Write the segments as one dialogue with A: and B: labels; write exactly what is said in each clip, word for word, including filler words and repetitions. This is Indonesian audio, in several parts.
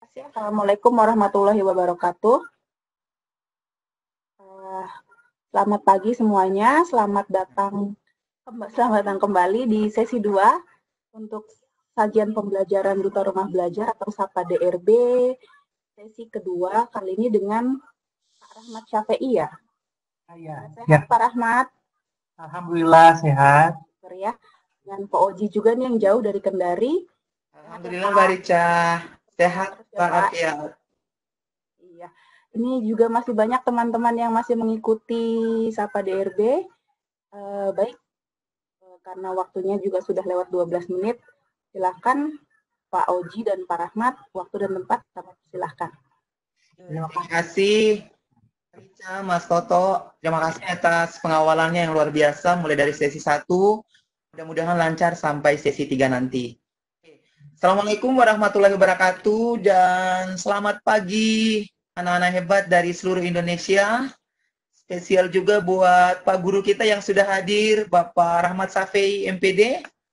A: Assalamualaikum warahmatullahi wabarakatuh. Uh, selamat pagi semuanya, selamat datang selamat datang kembali di sesi dua untuk sajian pembelajaran Duta Rumah Belajar atau SAPA D R B sesi kedua kali ini dengan Pak Rahmat Syafei ya.
B: Ya,
A: sehat
B: ya.
A: Pak Rahmat.
B: Alhamdulillah sehat.
A: Ya, dengan Pak Oji juga nih yang jauh dari Kendari.
C: Alhamdulillah Mbak Rica, sehat Pak Afiat.
A: Iya, ini juga masih banyak teman-teman yang masih mengikuti SAPA D R B. Uh, baik, uh, karena waktunya juga sudah lewat dua belas menit, silakan Pak Oji dan Pak Rahmat, waktu dan tempat, silakan.
C: Terima kasih Rica, Mas Toto, terima kasih atas pengawalannya yang luar biasa mulai dari sesi satu, mudah-mudahan lancar sampai sesi tiga nanti. Assalamualaikum warahmatullahi wabarakatuh dan selamat pagi anak-anak hebat dari seluruh Indonesia. Spesial juga buat Pak Guru kita yang sudah hadir, Bapak Rahmat Syafei M P D,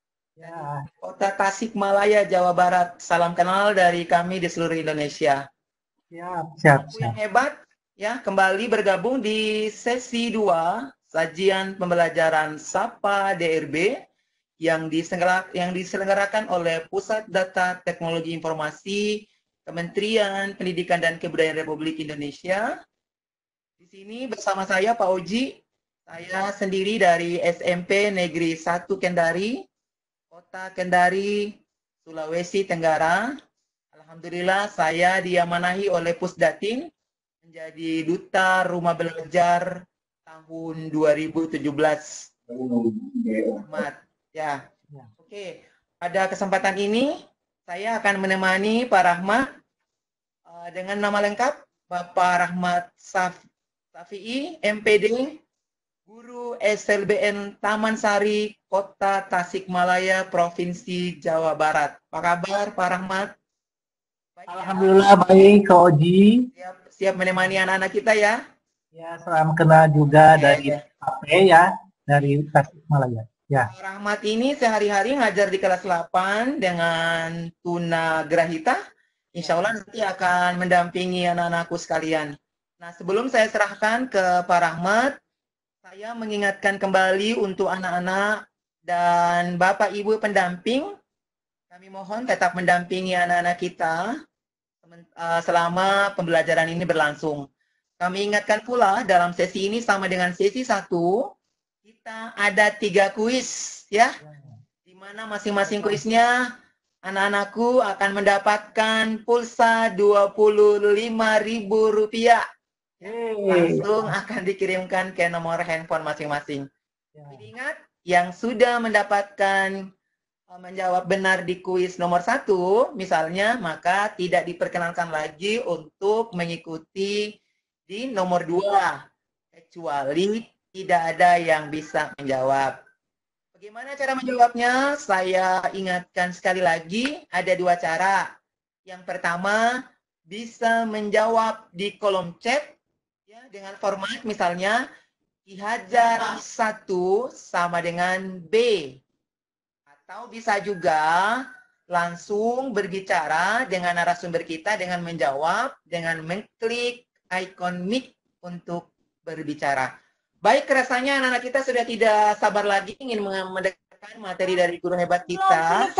B: Ya.
C: Kota Tasikmalaya, Jawa Barat. Salam kenal dari kami di seluruh Indonesia.
B: Siap, siap, siap.
C: Yang hebat, ya kembali bergabung di sesi dua sajian pembelajaran SAPA D R B yang diselenggarakan, yang diselenggarakan oleh Pusat Data Teknologi Informasi Kementerian Pendidikan dan Kebudayaan Republik Indonesia. Di sini bersama saya Pak Oji, saya sendiri dari S M P Negeri satu Kendari, Kota Kendari, Sulawesi Tenggara. Alhamdulillah saya diamanahi oleh Pusdatin menjadi Duta Rumah Belajar tahun dua ribu tujuh belas. Selamat. Ya, oke. Pada kesempatan ini saya akan menemani Pak Rahmat uh, dengan nama lengkap Bapak Rahmat Syafei M P D, Guru S L B N Taman Sari, Kota Tasikmalaya, Provinsi Jawa Barat. Apa kabar Pak Rahmat?
B: Baik, alhamdulillah ya. Baik, Kak Oji.
C: Siap, siap menemani anak-anak kita ya.
B: Ya, salam kenal juga ya, dari ya. P A P ya, dari Tasikmalaya. Ya.
C: Pak Rahmat ini sehari-hari ngajar di kelas delapan dengan tuna grahita. Insya Allah nanti akan mendampingi anak-anakku sekalian. Nah, sebelum saya serahkan ke Pak Rahmat, saya mengingatkan kembali untuk anak-anak dan Bapak Ibu pendamping, kami mohon tetap mendampingi anak-anak kita selama pembelajaran ini berlangsung. Kami ingatkan pula dalam sesi ini sama dengan sesi satu, kita ada tiga kuis ya, di mana masing-masing kuisnya anak-anakku akan mendapatkan pulsa dua puluh lima ribu rupiah. Langsung akan dikirimkan ke nomor handphone masing-masing. Jadi ingat, yang sudah mendapatkan menjawab benar di kuis nomor satu, misalnya, maka tidak diperkenankan lagi untuk mengikuti di nomor dua, kecuali tidak ada yang bisa menjawab. Bagaimana cara menjawabnya? Saya ingatkan sekali lagi, ada dua cara. Yang pertama, bisa menjawab di kolom chat, ya, dengan format misalnya, dihajar satu sama dengan B. Atau bisa juga langsung berbicara dengan narasumber kita dengan menjawab, dengan mengklik ikon mic untuk berbicara. Baik, rasanya anak-anak kita sudah tidak sabar lagi ingin mendengarkan materi dari guru hebat kita.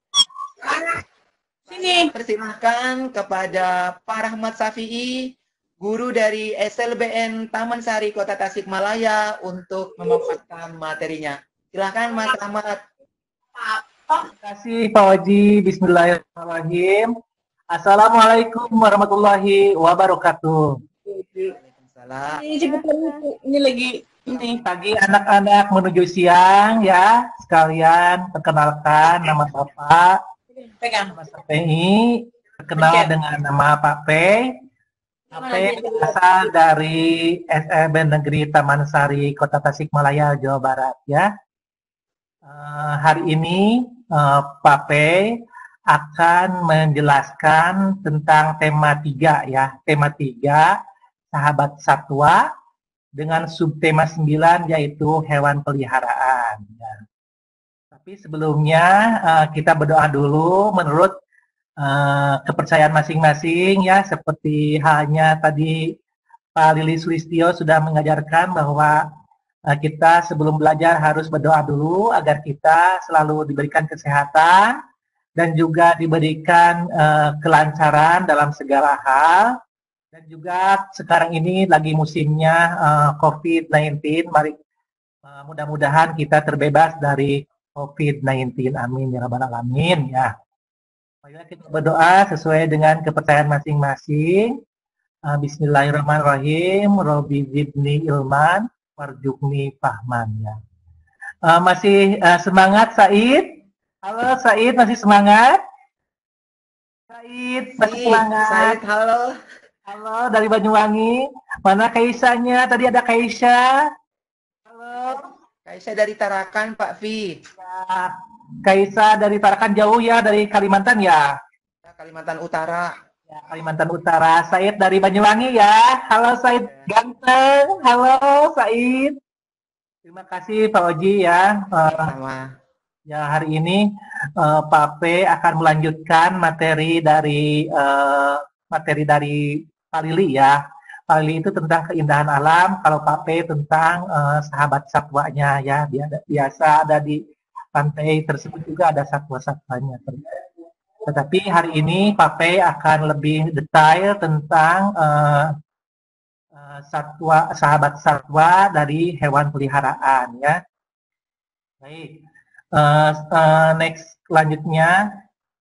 C: Sini, persilahkan kepada Pak Rahmat Syafei, guru dari S L B N Taman Sari, Kota Tasikmalaya, untuk memaparkan materinya. Silakan Mas Rahmat.
B: Terima kasih Pak Oji. Bismillahirrahmanirrahim. Assalamualaikum warahmatullahi wabarakatuh.
C: Salah.
A: Ini, ini lagi ini
B: pagi anak-anak menuju siang ya, sekalian perkenalkan nama Bapak.
A: Pegang.
B: Nama Syafei, terkenal dengan nama Pak P. Pak P berasal dari S L B Negeri Taman Sari, Kota Tasikmalaya, Jawa Barat ya. Uh, hari ini uh, Pak P akan menjelaskan tentang tema tiga ya, tema tiga sahabat satwa dengan subtema sembilan yaitu hewan peliharaan. Ya. Tapi sebelumnya uh, kita berdoa dulu menurut uh, kepercayaan masing-masing ya, seperti halnya tadi Pak Lili Sulistyo sudah mengajarkan bahwa uh, kita sebelum belajar harus berdoa dulu agar kita selalu diberikan kesehatan dan juga diberikan uh, kelancaran dalam segala hal. Dan juga sekarang ini lagi musimnya uh, covid sembilan belas, mari uh, mudah-mudahan kita terbebas dari covid sembilan belas. Amin ya rabbal alamin ya. Marilah kita berdoa sesuai dengan kepercayaan masing-masing. Uh, Bismillahirrahmanirrahim. Robbi zidni ilman warjukni fahman ya. Uh, masih uh, semangat Said? Halo Said, masih semangat? Said, masih semangat?
C: Said, halo.
B: Halo dari Banyuwangi. Mana Kaisanya? Tadi ada Kaisa. Halo.
C: Kaisa dari Tarakan, Pak Vi.
B: Ya, Kaisa dari Tarakan jauh ya, dari Kalimantan ya?
C: Kalimantan Utara.
B: Ya, Kalimantan Utara. Said dari Banyuwangi ya. Halo Said ya. Ganteng. Halo Said. Terima kasih Pak Oji ya.
C: Sama.
B: Ya, hari ini uh, Pak P akan melanjutkan materi dari uh, materi dari Pak Lili ya. Pak Lili itu tentang keindahan alam, kalau Pak P tentang uh, sahabat satwanya ya. Biasa ada di pantai tersebut juga ada satwa-satwanya. Tetapi hari ini Pak P akan lebih detail tentang uh, uh, satwa, sahabat satwa dari hewan peliharaan ya. Baik, uh, uh, next selanjutnya.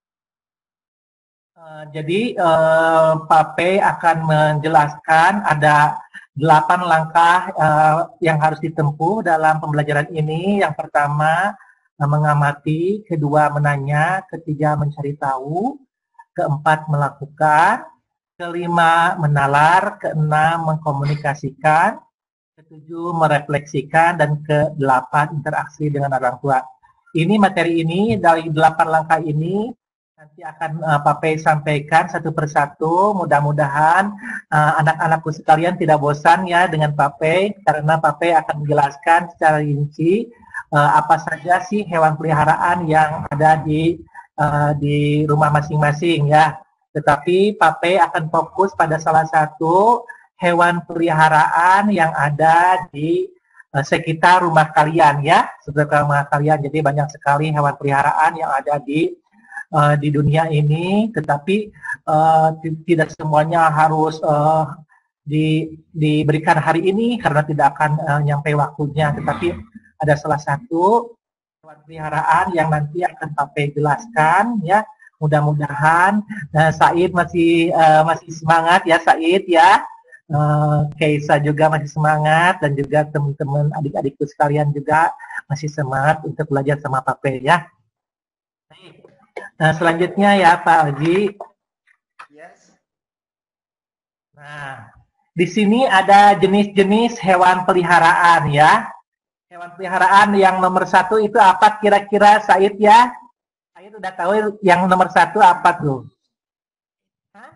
B: Uh, jadi uh, Pak P akan menjelaskan ada delapan langkah uh, yang harus ditempuh dalam pembelajaran ini. Yang pertama uh, mengamati, kedua menanya, ketiga mencari tahu, keempat melakukan, kelima menalar, keenam mengkomunikasikan, ketujuh merefleksikan, dan kedelapan interaksi dengan orang tua. Ini materi ini dari delapan langkah ini nanti akan uh, Pak P sampaikan satu persatu. Mudah-mudahan uh, anak-anakku sekalian tidak bosan ya dengan Pak P, karena Pak P akan menjelaskan secara rinci uh, apa saja sih hewan peliharaan yang ada di uh, di rumah masing-masing ya. Tetapi Pak P akan fokus pada salah satu hewan peliharaan yang ada di uh, sekitar rumah kalian ya, sekitar rumah kalian. Jadi banyak sekali hewan peliharaan yang ada di Uh, di dunia ini, tetapi uh, tidak semuanya harus uh, di, diberikan hari ini karena tidak akan uh, nyampe waktunya. Tetapi ada salah satu hewan peliharaan yang nanti akan Pak P jelaskan ya. Mudah-mudahan uh, Said masih uh, masih semangat ya Said ya. Uh, Kaisa juga masih semangat, dan juga teman-teman adik-adikku sekalian juga masih semangat untuk belajar sama Pak P ya. Nah, selanjutnya ya Pak Oji.
C: Yes.
B: Nah, di sini ada jenis-jenis hewan peliharaan ya. Hewan peliharaan yang nomor satu itu apa kira-kira Said ya? Said udah tahu yang nomor satu apa tuh? Hah?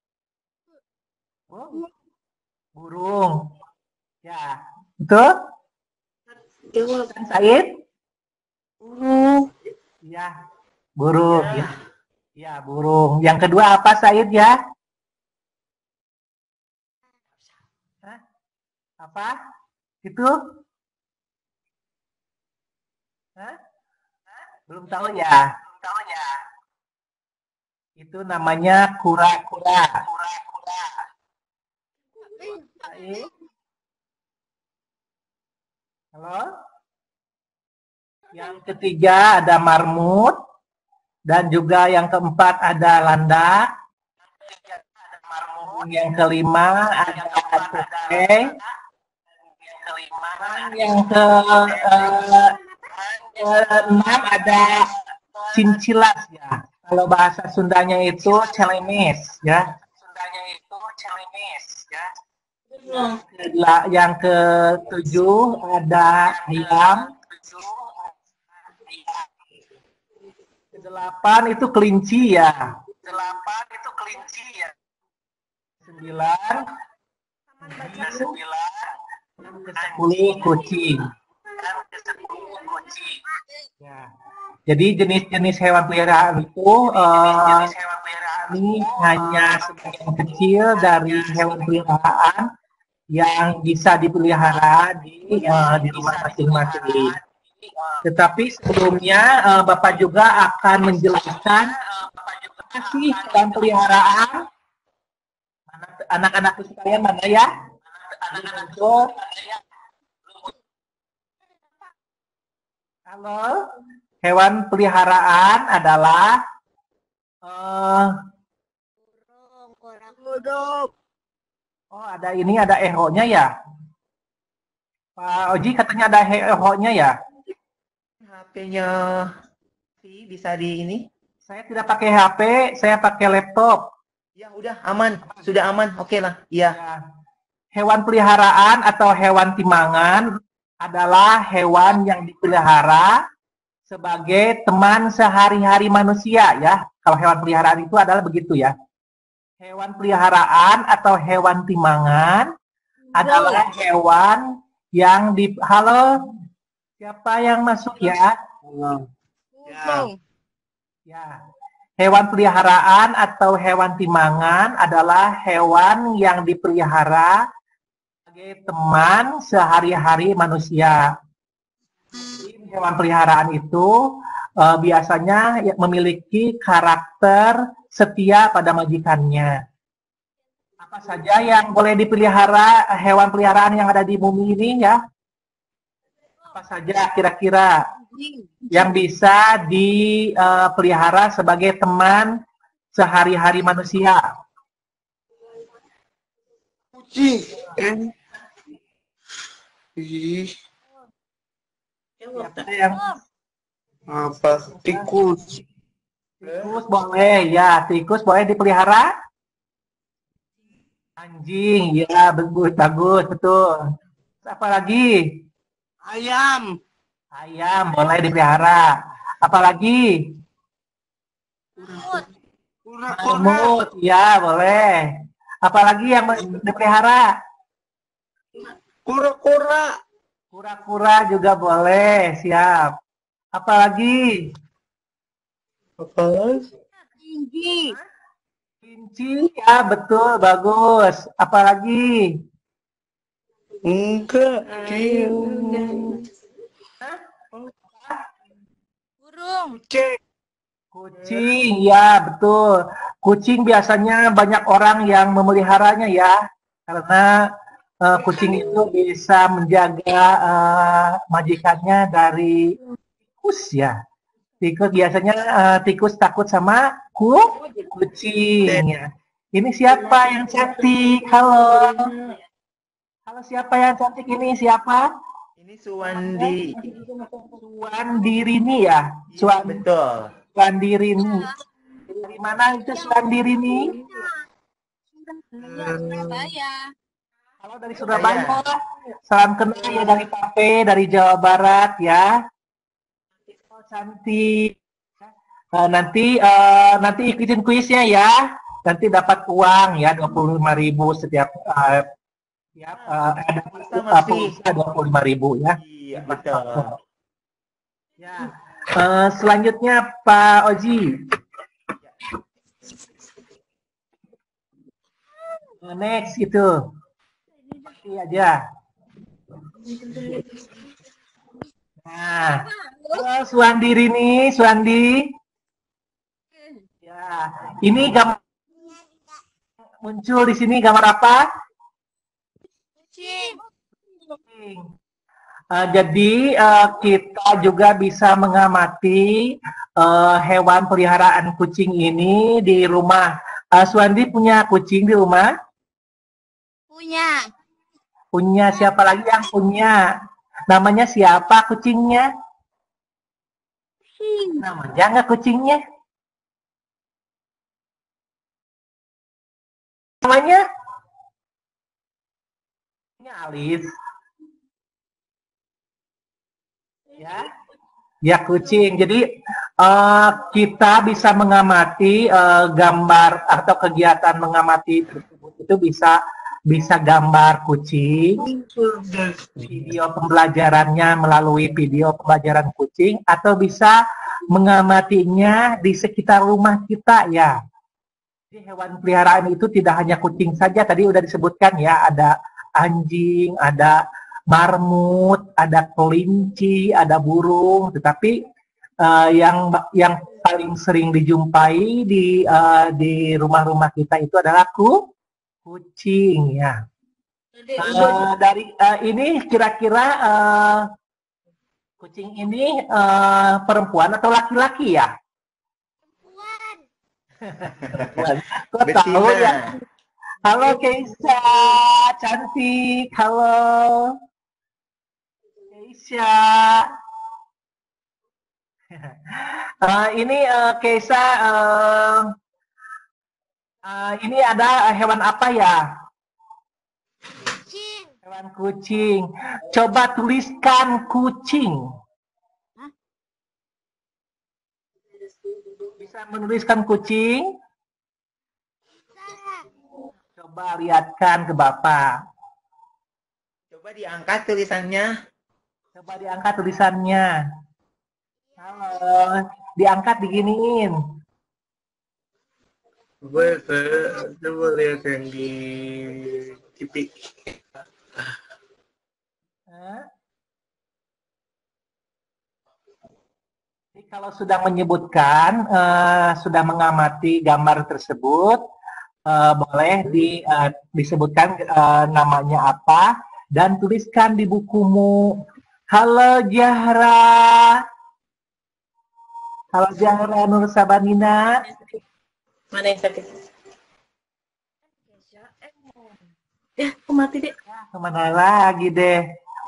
B: Oh, burung. Ya, betul? Betul kan Said?
A: Burung.
B: Ya. Burung, ya. Ya, burung. Yang kedua apa, Said, ya? Hah? Apa? Itu? Hah? Belum tahu ya? Belum tahu ya? Itu namanya kura-kura. Kura-kura. Said? Halo? Yang ketiga ada marmut. Dan juga yang keempat ada landak. Yang kelima ada tupai. Yang ke uh, enam ada cincilas ya. Kalau bahasa Sundanya itu celemis ya. Sundanya itu celemis ya. Yang ketujuh ada ayam. Delapan itu kelinci ya. Delapan itu kelinci ya. Sembilan. Sembilan. Ke sepuluh kucing. Ke sepuluh kucing. Ya. Jadi jenis-jenis hewan peliharaan itu uh, ini hanya sebagian kecil dari hewan peliharaan yang bisa dipelihara di uh, di rumah masing-masing. Tetapi sebelumnya uh, Bapak juga akan menjelaskan apa sih hewan peliharaan. Anak-anak sekalian mana ya? Halo, hewan peliharaan adalah uh, oh ada ini ada eho-nya ya? Pak Oji katanya ada eho-nya ya?
C: H P-nya sih bisa di ini.
B: Saya tidak pakai H P, saya pakai laptop.
C: Ya udah aman, sudah aman, oke okay lah. Iya.
B: Ya. Hewan peliharaan atau hewan timangan adalah hewan yang dipelihara sebagai teman sehari-hari manusia ya. Kalau hewan peliharaan itu adalah begitu ya. Hewan peliharaan atau hewan timangan adalah hewan yang di halo siapa yang masuk ya? Ya. Ya. Hewan peliharaan atau hewan timangan adalah hewan yang dipelihara sebagai teman sehari-hari manusia. Hewan peliharaan itu uh, biasanya memiliki karakter setia pada majikannya. Apa saja yang boleh dipelihara hewan peliharaan yang ada di bumi ini ya? Apa saja kira-kira yang bisa dipelihara sebagai teman sehari-hari manusia?
D: Kucing. Ih.
B: Yang
D: Apa? Tikus.
B: tikus boleh ya, tikus boleh dipelihara. Anjing, ya bagus, bagus betul. Apa lagi?
D: Ayam.
B: Ayam boleh dipelihara. Apalagi?
D: Kura-kura.
B: Marmut, ya boleh. Apalagi yang dipelihara?
D: Kura-kura.
B: Kura-kura juga boleh, siap. Apalagi?
D: Apa?
E: Tinggi.
B: Kelinci, ya betul, bagus. Apalagi?
D: Enggak. Dia.
E: Burung.
D: Kucing.
B: Kucing, ya betul. Kucing biasanya banyak orang yang memeliharanya ya, karena uh, kucing itu bisa menjaga uh, majikannya dari tikus ya. Tikus biasanya uh, tikus takut sama ku kucing ya. Ini siapa yang cantik? Halo. Halo, siapa yang cantik ini? Siapa?
C: Ini Suwandi.
B: Suwandirini ya?
C: Suwan
B: Suwan
C: betul.
B: Suwandirini. Dari mana itu Suwandirini?
E: Surabaya.
B: Halo dari Surabaya. Salam kenal ya dari Pape, dari Jawa Barat ya. Oh, cantik. Uh, nanti uh, nanti ikutin kuisnya ya. Nanti dapat uang ya dua puluh lima ribu setiap uh, setiap uh, ada pulsa dua puluh lima ribu ya.
C: Iya betul.
B: Ya. Uh, selanjutnya Pak Oji. Uh, next itu. Pasti aja. Nah, halo Suwandi Rini, Suwandi. Ya, ini gambar muncul di sini gambar apa?
E: Kucing.
B: Uh, jadi uh, kita juga bisa mengamati uh, hewan peliharaan kucing ini di rumah. Uh, Suwandi punya kucing di rumah?
E: Punya.
B: Punya, siapa lagi yang punya? Namanya siapa kucingnya?
E: Kucing.
B: Namanya nggak kucingnya? Namanya? Ini Alis. Ya, ya kucing. Jadi uh, kita bisa mengamati uh, gambar atau kegiatan mengamati tersebut itu bisa bisa gambar kucing, video pembelajarannya melalui video pembelajaran kucing, atau bisa mengamatinya di sekitar rumah kita ya. Jadi hewan peliharaan itu tidak hanya kucing saja, tadi udah disebutkan ya, ada anjing, ada marmut, ada kelinci, ada burung, tetapi uh, yang yang paling sering dijumpai di uh, di rumah-rumah kita itu adalah ku, kucing ya. Uh, dari uh, ini kira-kira uh, kucing ini uh, perempuan atau laki-laki ya? Perempuan. Kok tahu ya? Halo Keisha, cantik. Halo Keisha. uh, ini uh, Keisha, uh, uh, ini ada hewan apa ya? Hewan kucing. Coba tuliskan kucing. Bisa menuliskan kucing? Coba lihatkan ke Bapak.
C: Coba diangkat tulisannya.
B: Coba diangkat tulisannya. Halo. Diangkat diginiin.
D: Coba, coba lihat yang di T V.
B: Jadi kalau sudah menyebutkan, uh, sudah mengamati gambar tersebut, uh, boleh di, uh, disebutkan uh, namanya apa dan tuliskan di bukumu. Halo Zahra. Halo Zahra Nur Sabanina.
F: Mana yang sakit? Ya, aku mati deh.
B: Kemana lagi deh?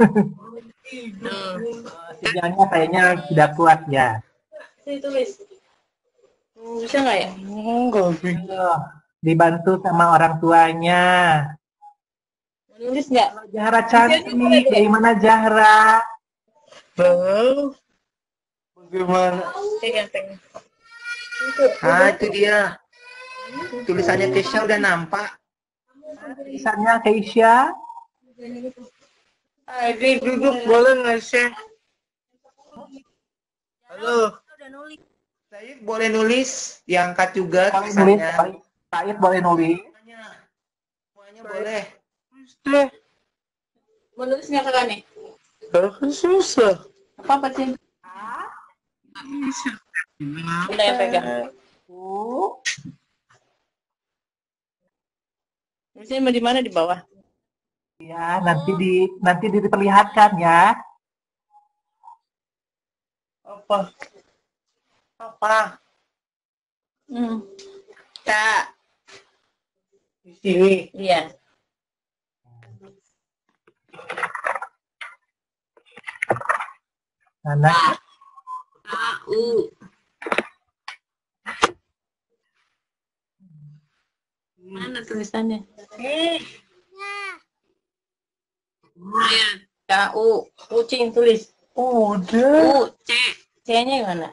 F: Hmm.
B: Sinyalnya kayaknya tidak kuat ya.
F: Sini tulis. Hmm, bisa nggak ya?
D: Enggak sih.
B: Ayo, dibantu sama orang tuanya.
F: Nulis nggak?
B: Zahra cantik. Dari mana Zahra?
D: Tahu bagaimana?
F: Pegang, pegang.
C: Ah, itu dia. Tulisannya Keisha udah nampak.
B: Tulisannya Keisha.
D: Adik duduk boleh nggak sih? Halo.
C: Said boleh nulis, diangkat juga
B: Boleh nulis.
C: tulisannya.
B: Said boleh nulis.
C: Semuanya, semuanya boleh.
D: Deh,
F: Mau nulis nggak kakak nih?
D: aku susah.
F: Apa apa sih? Bunda yang pegang.
B: Uh,
F: Nulisnya di mana, di bawah?
B: ya, nanti di nanti diperlihatkan ya.
D: Apa? Apa?
F: Hmm. Kak.
D: Di sini.
F: Iya.
B: Anak.
F: U. Mana tulisannya? Eh. K U. Kucing tulis.
D: Udah.
F: U. C. C-nya mana?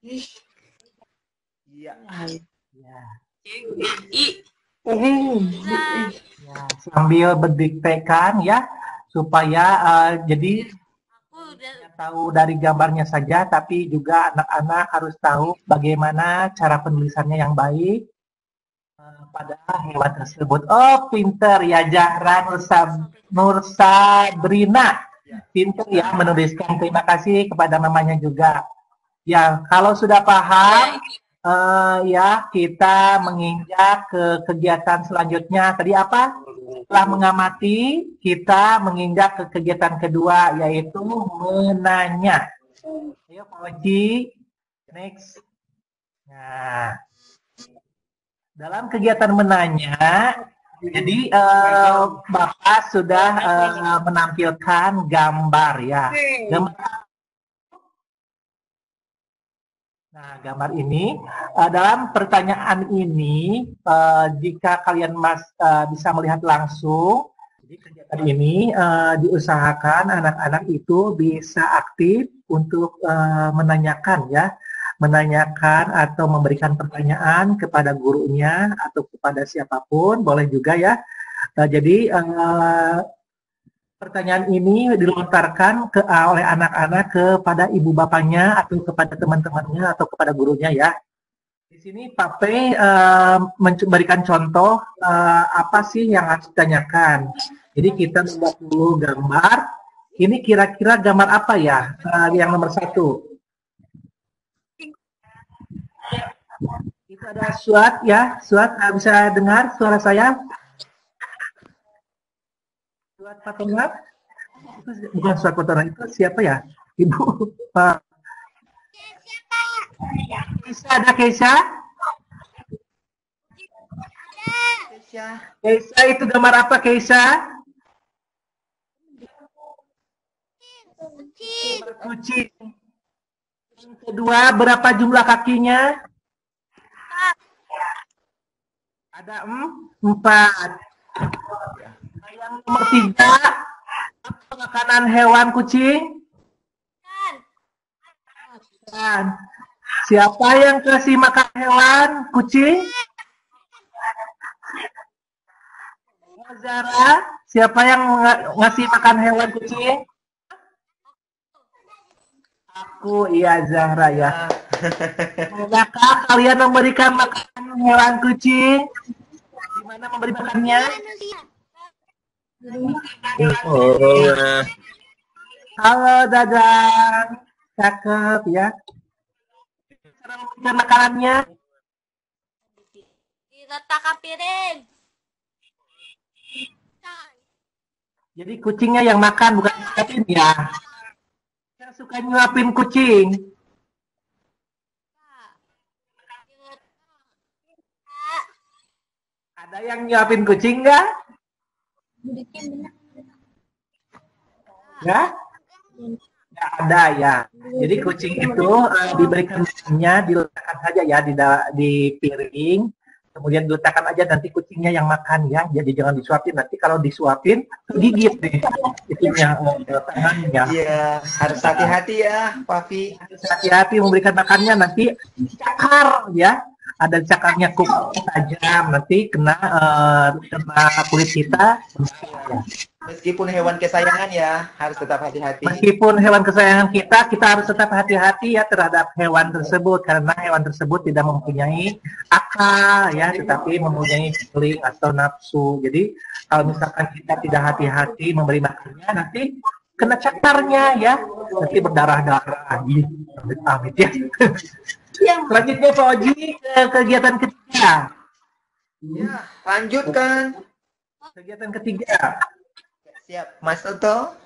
C: Iya.
B: Ya,
F: I.
D: Hmm.
B: ya, sambil berdiktekan ya supaya uh, jadi tahu dari gambarnya saja, tapi juga anak-anak harus tahu bagaimana cara penulisannya yang baik uh, pada hewan tersebut. Oh, pinter ya Zahra Nursa, Nursabrina. Pinter ya menuliskan. Terima kasih kepada namanya juga. Ya, kalau sudah paham, uh, ya kita menginjak ke kegiatan selanjutnya. Tadi apa? Setelah mengamati, kita menginjak ke kegiatan kedua, yaitu menanya. Ayo Pak Oji, next. Nah, dalam kegiatan menanya, jadi eh, Bapak sudah eh, menampilkan gambar ya. Gambar. Nah, gambar ini uh, dalam pertanyaan ini, uh, jika kalian mas uh, bisa melihat langsung, jadi kegiatan ini uh, diusahakan anak-anak itu bisa aktif untuk uh, menanyakan ya, menanyakan atau memberikan pertanyaan kepada gurunya atau kepada siapapun, boleh juga ya. Uh, jadi uh, pertanyaan ini dilontarkan ke, oleh anak-anak kepada ibu bapaknya atau kepada teman-temannya atau kepada gurunya ya. Di sini Pak P uh, memberikan contoh uh, apa sih yang harus ditanyakan. Jadi kita membuat dulu gambar. Ini kira-kira gambar apa ya? Uh, yang nomor satu. Itu ada Suat ya. Suat uh, bisa dengar suara saya? Suat Fatonga? Bukan Suat Fatonga, itu siapa ya? Ibu Pak. Keisha, ada Keisha?
C: Keisha.
B: Keisha itu gambar apa Keisha?
E: Kucing.
B: Gambar kucing. Yang kedua, berapa jumlah kakinya? Ada empat. Yang nomor tiga, apa makanan hewan kucing? Ikan. Siapa yang kasih makan hewan kucing? Zara, siapa yang ng ngasih makan hewan kucing? Aku, iya Zahra ya. Apakah kalian memberikan makan hewan kucing? Di mana memberi makannya?
D: Oh,
B: Halo Dadang, cakep ya. Cara memberikan makanannya?
E: Diletak ke piring.
B: Jadi kucingnya yang makan, bukan nyuapin ya. Saya suka nyuapin kucing. Ada yang nyuapin kucing nggak? Ya? Nggak ada ya. Jadi kucing itu uh, diberikan makannya, diletakkan saja ya di, di piring. Kemudian diletakkan aja, nanti kucingnya yang makan ya. Jadi jangan disuapin, nanti kalau disuapin gigit deh itunya, uh, tangannya.
C: Iya, harus hati-hati ya, Papi.
B: Hati-hati memberikan makannya, nanti cakar ya. Ada cakarnya kuku tajam, nanti kena uh, kena kulit kita.
C: Meskipun hewan kesayangan ya, harus tetap hati-hati.
B: Meskipun hewan kesayangan kita, kita harus tetap hati-hati ya terhadap hewan tersebut, karena hewan tersebut tidak mempunyai akal ya, tetapi mempunyai feeling atau nafsu. Jadi kalau misalkan kita tidak hati-hati memberi makannya, nanti kena cakarnya ya, nanti berdarah-darah gitu. Amit ya. Selanjutnya Pak Oji ke kegiatan ketiga.
C: Ya, lanjutkan.
B: Kegiatan ketiga.
C: Siap, Mas Toto.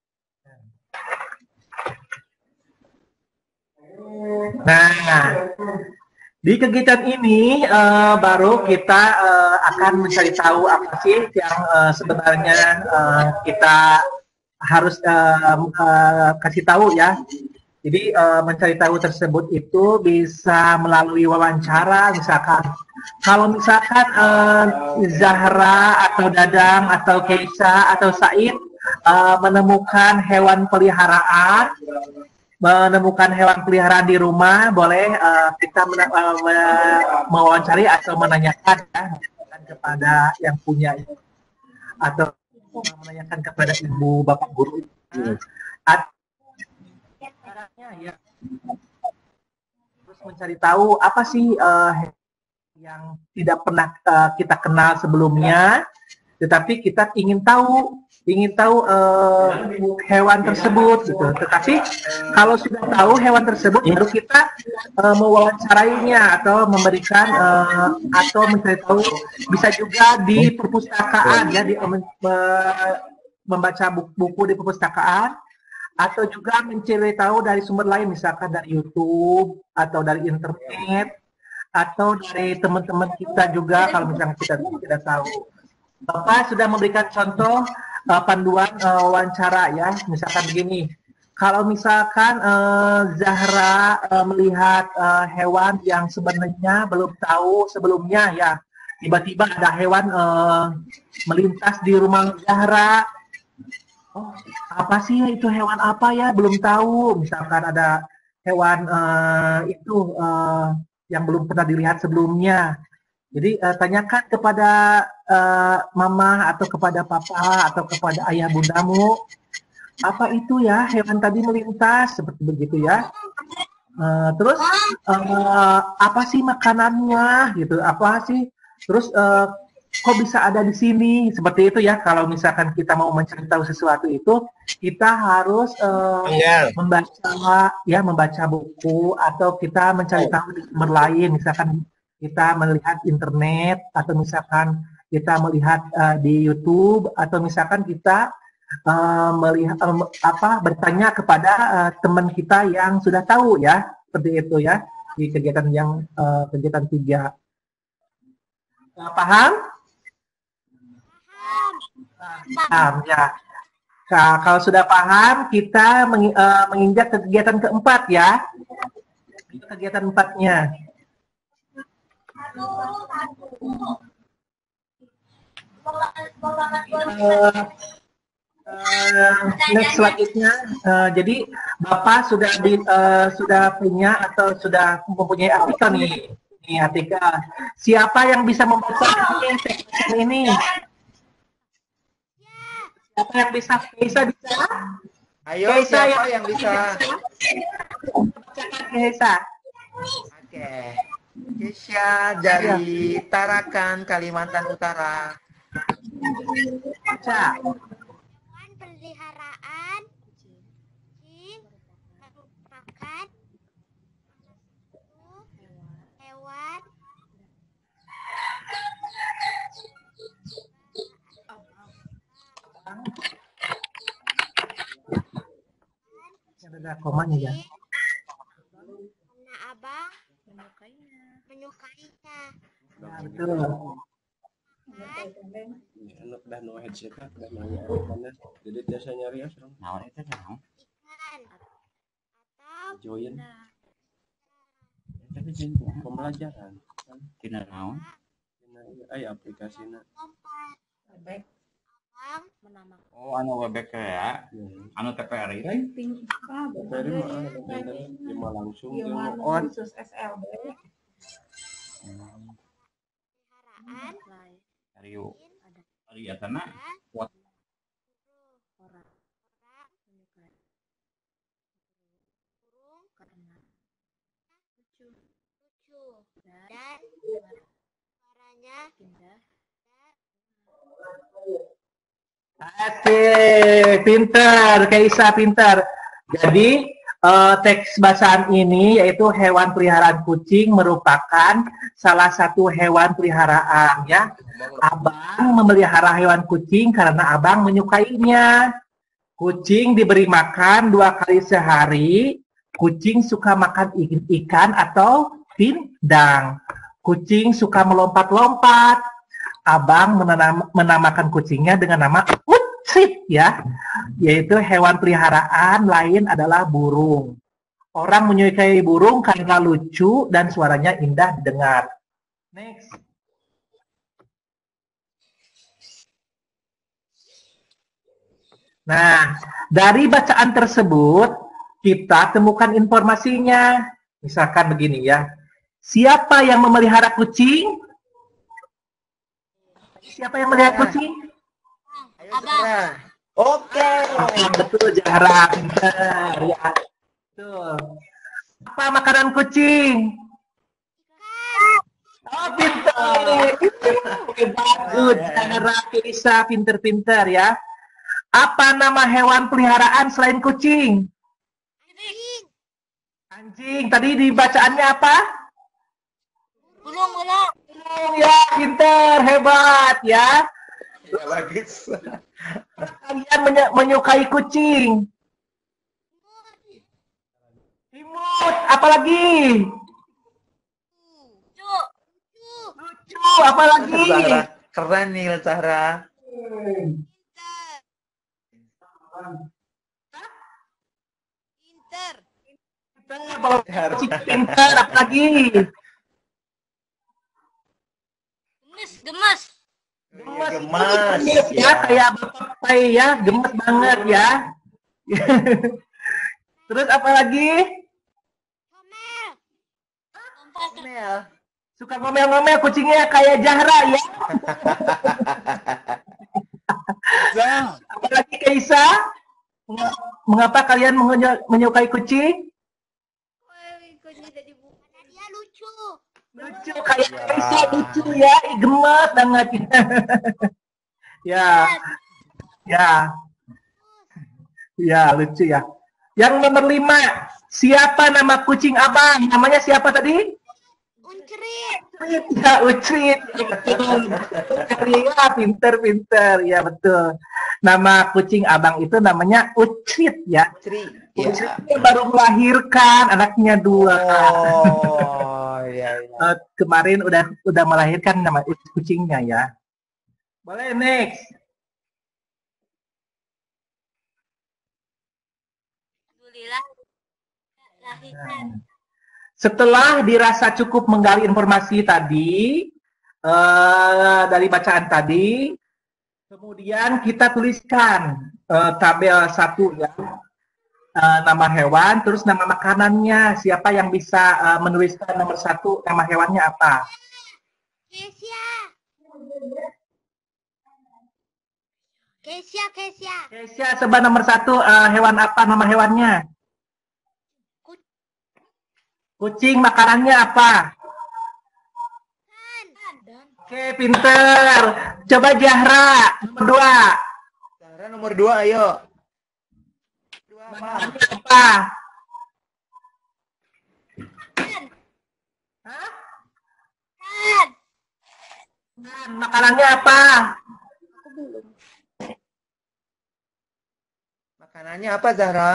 B: Nah, di kegiatan ini uh, baru kita uh, akan mencari tahu apa sih yang uh, sebenarnya uh, kita harus uh, uh, kasih tahu ya. Jadi uh, mencari tahu tersebut itu bisa melalui wawancara, misalkan kalau misalkan uh, Zahra atau Dadang atau Keisha atau Said uh, menemukan hewan peliharaan, menemukan hewan peliharaan di rumah, boleh uh, kita men- uh, mewawancari atau menanyakan ya, kepada yang punya atau menanyakan kepada ibu bapak guru. At- ya. Terus mencari tahu apa sih uh, yang tidak pernah uh, kita kenal sebelumnya, tetapi kita ingin tahu, ingin tahu uh, hewan tersebut gitu. Tetapi kalau sudah tahu hewan tersebut, baru kita uh, mewawancarainya atau memberikan uh, atau mencari tahu, bisa juga di perpustakaan ya, di uh, membaca buku di perpustakaan. Atau juga mencari tahu dari sumber lain, misalkan dari YouTube atau dari internet atau dari teman-teman kita juga kalau misalnya kita tidak tahu. Bapak sudah memberikan contoh uh, panduan uh, wawancara ya, misalkan begini. Kalau misalkan uh, Zahra uh, melihat uh, hewan yang sebenarnya belum tahu sebelumnya ya, tiba-tiba ada hewan uh, melintas di rumah Zahra. Oh, apa sih itu hewan apa ya? Belum tahu. Misalkan ada hewan uh, itu uh, yang belum pernah dilihat sebelumnya. Jadi uh, tanyakan kepada uh, mama atau kepada papa atau kepada ayah bundamu, apa itu ya hewan tadi melintas seperti begitu ya. Uh, terus uh, apa sih makanannya gitu, apa sih, terus uh, kok bisa ada di sini seperti itu ya. Kalau misalkan kita mau mencari tahu sesuatu itu, kita harus uh, membaca ya, membaca buku, atau kita mencari tahu di sumber lain. Misalkan kita melihat internet, atau misalkan kita melihat uh, di YouTube, atau misalkan kita uh, melihat uh, apa bertanya kepada uh, teman kita yang sudah tahu ya, seperti itu ya, di kegiatan yang uh, kegiatan tiga. Uh, paham? Paham ya. Nah, kalau sudah paham, kita meng, uh, menginjak ke kegiatan keempat ya. Itu kegiatan empatnya. Uh, uh, next selanjutnya, uh, jadi Bapak sudah di, uh, sudah punya atau sudah mempunyai artikel nih, nih artikel. Siapa yang bisa membaca ini? Siapa yang bisa? Bisa bisa?
C: Ayo,
B: Keisa
C: siapa
B: yang,
C: yang bisa?
B: Keisa.
C: Oke. Keisha dari Tarakan, Kalimantan Utara.
B: Baca.
E: Hewan peliharaan kucing merupakan hewan
B: Ada komanya ya.
E: karena abang menyukainya. Menyukainya.
B: Ya, betul.
G: Anak dah no headset dah nanya mana. Jadi biasa nyari ya serang.
H: Naon itu naon?
E: Ikan atau
G: Join
H: Tapi jentu
G: pembelajaran.
H: tina naon?
G: Ay aplikasinya.
E: lompat. Abang menamakan
H: Oh, anu webek ya. Anu T P R I teh.
G: Dari mah lima langsung dia on.
E: peliharaan
H: Dari dari atana kuat
E: orang menyukai burung karena lucu lucu dan suaranya indah.
B: Oke, pintar, Keisa pintar. Jadi uh, teks bacaan ini yaitu hewan peliharaan kucing merupakan salah satu hewan peliharaan ya. Abang memelihara hewan kucing karena abang menyukainya. Kucing diberi makan dua kali sehari. Kucing suka makan ikan atau pindang. Kucing suka melompat-lompat. Abang menanam, menamakan kucingnya dengan nama Ucit ya, yaitu hewan peliharaan lain adalah burung. Orang menyukai burung karena lucu dan suaranya indah didengar. Next. Nah, dari bacaan tersebut kita temukan informasinya. Misalkan begini ya. Siapa yang memelihara kucing? Siapa yang melihat kucing?
C: Ayo Zahra. Oke.
B: Betul, Zahra. Pintar ya. Betul. Apa makanan kucing? Oh, pintar. Bagus, Zahra, Keisa, pintar-pintar ya. Apa nama hewan peliharaan selain kucing?
E: Anjing.
B: Anjing. Tadi di bacaannya apa?
E: Burung burung.
B: Ya, pintar, hebat ya.
C: Ya, bagus.
B: Kalian menye- menyukai kucing. Imut, apalagi?
E: Lucu. Lucu.
B: Lucu, apalagi?
C: Zahra. Keren nih Zahra.
E: Pinter.
B: Pintar, kalau kucing pintar, apalagi?
E: Gemes gemes.
C: Gemas. Gemas.
B: Ya, ya, kayak Bapak Pai ya, gemes banget ya. Terus apa lagi?
E: Ngomel. Lompat.
C: Mel.
B: Suka ngomel-ngomel kucingnya kayak Zahra ya. Kaisa? Mengapa kalian menyukai kucing?
E: Karena dia lucu.
B: Lucu kayak Kaisa, lucu ya, Ih, gemes banget. Ya, ya, ya lucu ya. Yang nomor lima, siapa nama kucing abang? Namanya siapa tadi?
E: Uncrit.
B: Ya, Ucrit. Betul. Ya, pinter-pinter. Ya, betul. Nama kucing abang itu namanya Ucrit ya.
C: Tri. Ya.
B: Ucrit baru melahirkan anaknya dua.
C: Oh, ya, ya.
B: Uh, kemarin udah udah melahirkan nama kucingnya ya. Boleh next.
E: Alhamdulillah. Lahirkan.
B: Setelah dirasa cukup menggali informasi tadi uh, dari bacaan tadi, kemudian kita tuliskan uh, tabel satu ya, uh, nama hewan, terus nama makanannya. Siapa yang bisa uh, menuliskan nomor satu nama hewannya apa?
E: Kesia. Kesia, Kesia.
B: Kesia, coba nomor satu uh, hewan apa nama hewannya? Kucing, makanannya apa? Oke, pinter. Coba Zahra, nomor dua.
C: Zahra nomor dua, ayo. Dua apa?
B: Apa? Hah?
E: Kan.
B: Dan makanannya apa?
C: Makanannya apa, Zahra?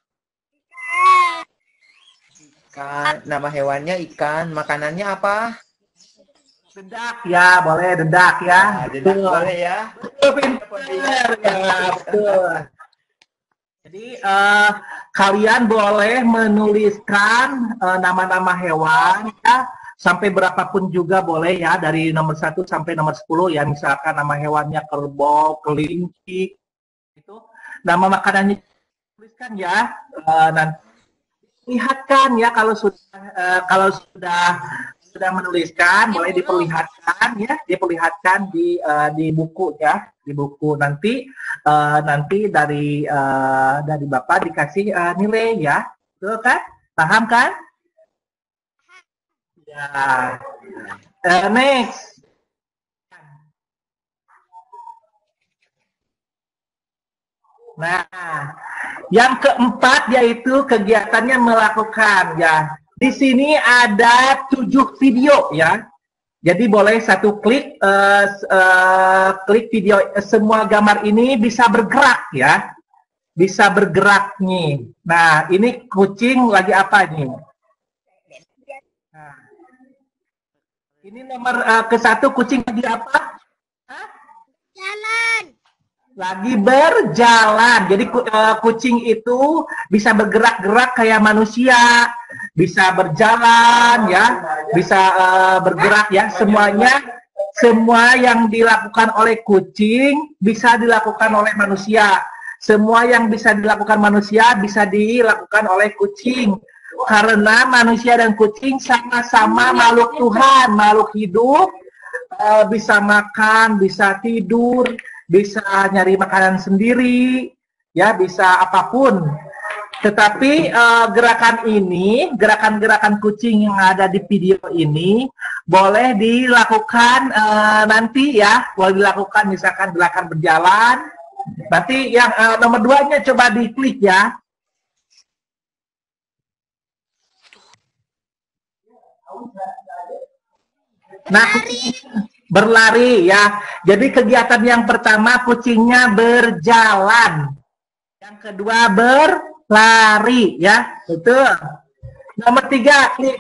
C: Ikan. Nama hewannya ikan. Makanannya apa?
B: Dedak ya, boleh dedak ya.
C: Nah, dedak boleh ya.
B: Betul, pinter ya, betul. Jadi uh, kalian boleh menuliskan uh, nama-nama hewan ya, sampai berapapun juga boleh ya, dari nomor satu sampai nomor sepuluh ya, misalkan nama hewannya kerbau, kelinci, itu nama makanannya tuliskan ya, uh, nanti lihatkan ya kalau sudah uh, kalau sudah sudah menuliskan, boleh diperlihatkan ya, diperlihatkan di uh, di buku ya, di buku nanti uh, nanti dari uh, dari Bapak dikasih uh, nilai ya, betul kan? Paham kan? Ya. Uh, next. Nah, yang keempat yaitu kegiatannya melakukan ya. Di sini ada tujuh video ya. Jadi boleh satu klik uh, uh, klik video uh, semua gambar ini bisa bergerak ya. Bisa bergerak nih. Nah, ini kucing lagi apa nih? Nah, ini nomor uh, ke satu, kucing lagi apa? Hah?
E: Jalan.
B: Lagi berjalan. Jadi uh, kucing itu bisa bergerak-gerak kayak manusia, bisa berjalan ya, bisa uh, bergerak ya. Semuanya, semua yang dilakukan oleh kucing bisa dilakukan oleh manusia. Semua yang bisa dilakukan manusia bisa dilakukan oleh kucing. Karena manusia dan kucing sama-sama makhluk Tuhan, makhluk hidup, uh, bisa makan, bisa tidur, bisa nyari makanan sendiri, ya bisa apapun. Tetapi uh, gerakan ini, gerakan-gerakan kucing yang ada di video ini, boleh dilakukan uh, nanti ya, boleh dilakukan misalkan gerakan berjalan. Nanti yang uh, nomor duanya coba diklik ya. Nah, berlari ya. Jadi kegiatan yang pertama kucingnya berjalan. Yang kedua berlari ya. Betul. Nomor tiga klik.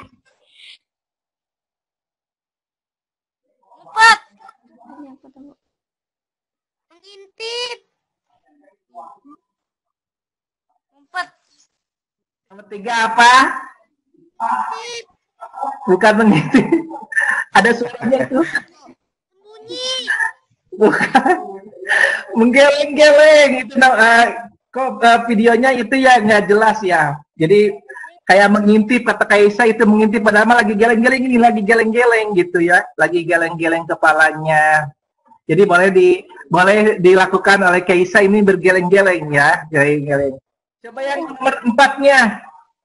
E: Empat. Mengintip. Empat.
B: Nomor tiga apa?
E: Mengintip.
B: Bukan mengintip. Ada suaranya itu.
E: Sembunyi.
B: Bukan. Menggeleng-geleng itu uh, kok uh, videonya itu ya nggak jelas ya. Jadi kayak mengintip, kata Kaisa itu mengintip, padahal mah lagi geleng-geleng, ini lagi geleng-geleng gitu ya, lagi geleng-geleng kepalanya. Jadi boleh di boleh dilakukan oleh Kaisa ini bergeleng-geleng ya, geleng-geleng. Coba yang nomor empatnya.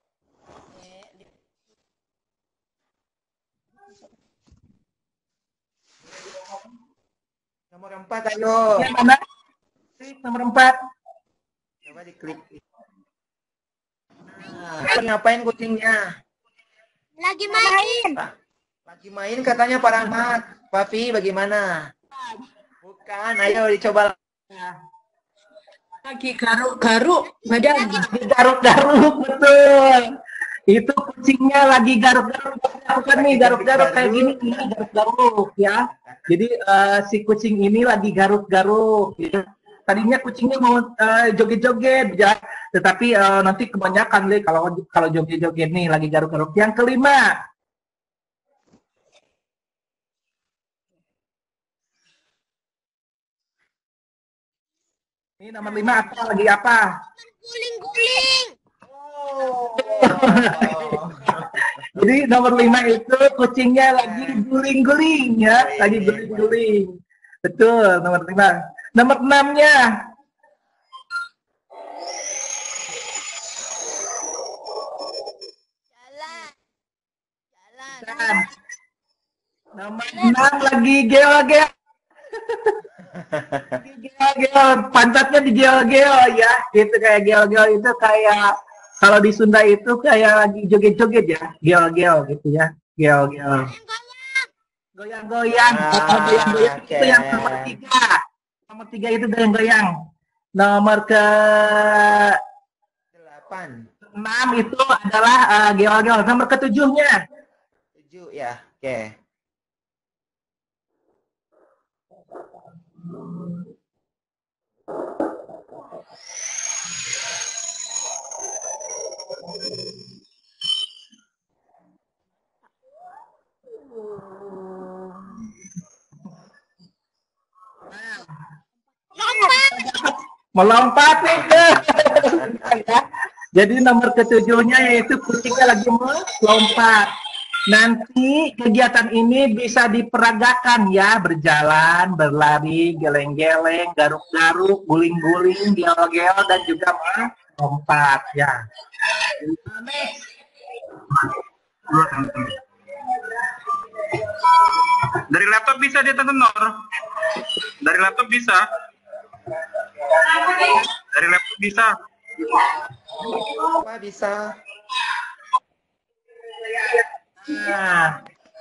C: Nomor empat, ayo.
B: Yang mana? Klik nomor empat.
C: Coba diklik. Nah, ngapain kucingnya?
E: Lagi main.
C: Lagi main katanya Pak Rahmat. Papi, bagaimana? Bukan, ayo dicoba.
F: Lagi garuk-garuk badan.
B: Garuk-garuk, betul. Itu kucingnya lagi garuk-garuk. Bukan nih, garuk-garuk kayak gini, ini garuk-garuk ya. Jadi uh, si kucing ini lagi garuk-garuk. Ya. Tadinya kucingnya mau uh, joget-joget, ya. Tetapi uh, nanti kebanyakan deh kalau kalau joget-joget nih lagi garuk-garuk. Yang kelima. Ini nomor lima apa lagi apa?
E: Guling-guling.
B: Oh. Jadi nomor lima itu kucingnya lagi guling-guling ya, lagi guling-guling. Betul, nomor lima. Nomor enamnya.
E: Jalan. Jalan.
B: Dan nomor enam lagi geo-geo. Geo-geo, pantatnya di geo-geo ya, gitu kayak geo-geo itu kayak kalau di Sunda itu kayak lagi joget-joget ya, geo-geo gitu ya, geo-geo. Goyang-goyang,
C: Ah,
B: goyang-goyang itu
C: oke.
B: yang nomor tiga. Nomor tiga itu goyang-goyang. Nomor ke
C: Delapan.
B: enam itu adalah uh, geo-geo. Nomor ketujuhnya.
C: Tujuh ya. Oke.
B: Melompat nih. Jadi nomor ketujuhnya yaitu kucingnya lagi melompat. Nanti kegiatan ini bisa diperagakan ya, berjalan, berlari, geleng-geleng, garuk-garuk, guling-guling, gel-gel, dan juga melompat ya.
H: Dari laptop bisa dia tonton, Nor. Dari laptop bisa. Dari laptop bisa.
C: Apa bisa?
B: Nah,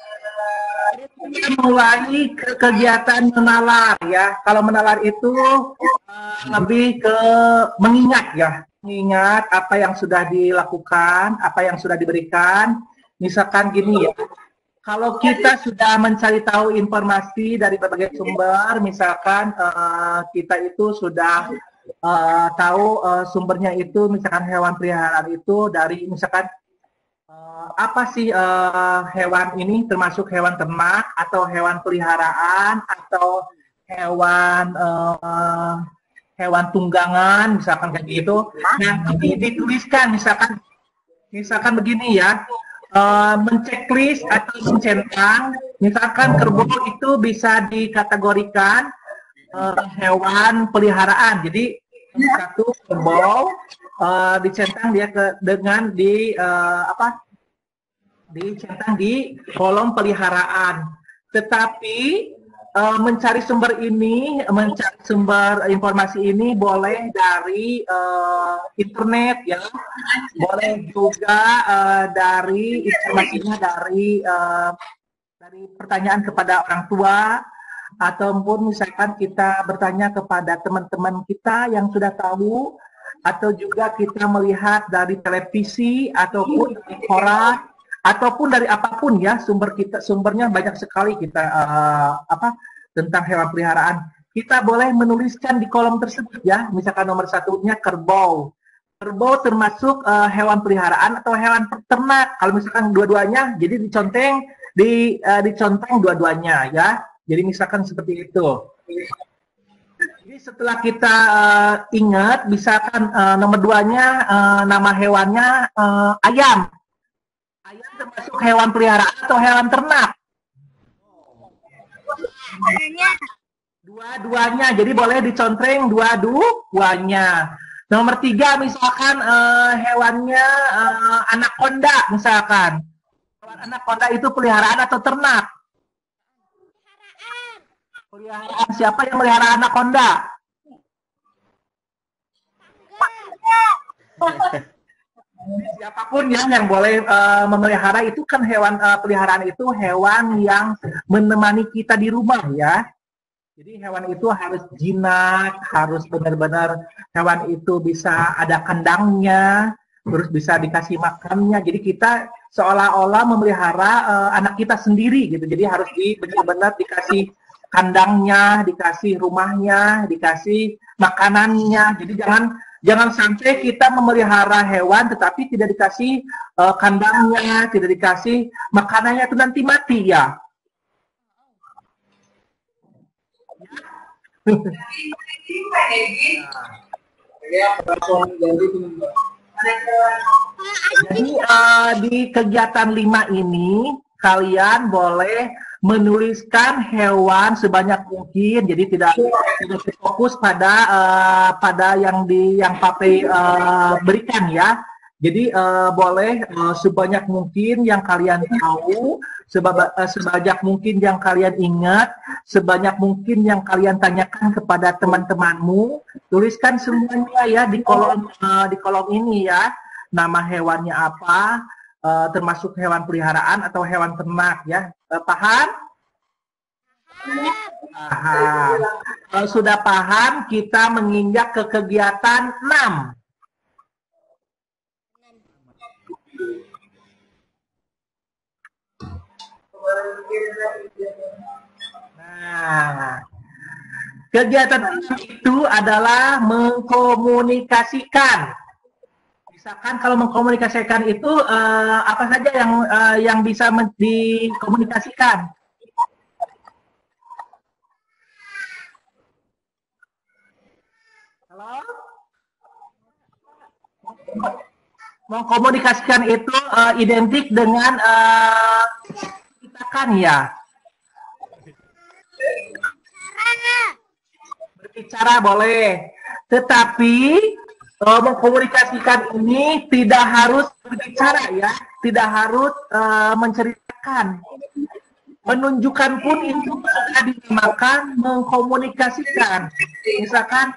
B: kita mulai ke kegiatan menalar ya. Kalau menalar itu uh, lebih ke mengingat ya, mengingat apa yang sudah dilakukan, apa yang sudah diberikan. Misalkan gini ya, kalau kita sudah mencari tahu informasi dari berbagai sumber, misalkan uh, kita itu sudah uh, tahu uh, sumbernya itu, misalkan hewan peliharaan itu dari misalkan Uh, apa sih uh, hewan ini, termasuk hewan ternak atau hewan peliharaan atau hewan uh, hewan tunggangan misalkan kayak gitu. Nah, ini dituliskan misalkan misalkan begini ya, uh, menceklis atau mencentang misalkan kerbau itu bisa dikategorikan uh, hewan peliharaan. Jadi satu kerbau uh, dicentang dia ke dengan di uh, apa dicentang di kolom peliharaan. Tetapi uh, mencari sumber ini, mencari sumber informasi ini boleh dari uh, internet ya, boleh juga uh, dari informasinya dari uh, dari pertanyaan kepada orang tua, ataupun misalkan kita bertanya kepada teman-teman kita yang sudah tahu, atau juga kita melihat dari televisi ataupun dari koran ataupun dari apapun ya, sumber kita sumbernya banyak sekali kita uh, apa tentang hewan peliharaan. Kita boleh menuliskan di kolom tersebut ya, misalkan nomor satunya kerbau. Kerbau termasuk uh, hewan peliharaan atau hewan ternak. Kalau misalkan dua-duanya, jadi diconteng di uh, diconteng dua-duanya ya. Jadi misalkan seperti itu. Jadi setelah kita uh, ingat, misalkan uh, nomor duanya uh, nama hewannya uh, ayam. Ayam termasuk hewan peliharaan atau hewan ternak? Dua-duanya, jadi boleh dicontreng dua-duanya. Nomor tiga, misalkan uh, hewannya uh, anaconda, misalkan. Hewan anaconda itu peliharaan atau ternak? Peliharaan. Siapa yang melihara anaconda? Siapapun ya yang boleh uh, memelihara itu kan hewan uh, peliharaan itu hewan yang menemani kita di rumah ya. Jadi hewan itu harus jinak, harus benar-benar hewan itu bisa ada kandangnya, terus bisa dikasih makannya. Jadi kita seolah-olah memelihara uh, anak kita sendiri gitu. Jadi harus di, benar-benar dikasih kandangnya, dikasih rumahnya, dikasih makanannya. Jadi jangan jangan sampai kita memelihara hewan tetapi tidak dikasih uh, kandangnya, tidak dikasih makanannya, itu nanti mati ya. Jadi uh, di kegiatan lima ini kalian boleh menuliskan hewan sebanyak mungkin, jadi tidak tidak fokus pada uh, pada yang di yang Pape uh, berikan ya. Jadi uh, boleh uh, sebanyak mungkin yang kalian tahu, sebab, uh, sebanyak mungkin yang kalian ingat, sebanyak mungkin yang kalian tanyakan kepada teman-temanmu. Tuliskan semuanya ya di kolom uh, di kolom ini ya. Nama hewannya apa, uh, termasuk hewan peliharaan atau hewan ternak ya. Uh, paham? Paham. Kalau sudah paham, kita menginjak ke kegiatan enam. Nah, kegiatan itu adalah mengkomunikasikan. Misalkan kalau mengkomunikasikan itu uh, apa saja yang uh, yang bisa dikomunikasikan? Halo? Mengkomunikasikan itu uh, identik dengan uh, kan ya. Berbicara boleh, tetapi uh, mengkomunikasikan ini tidak harus berbicara ya, tidak harus uh, menceritakan. Menunjukkan pun itu sudah dinamakan mengkomunikasikan. Misalkan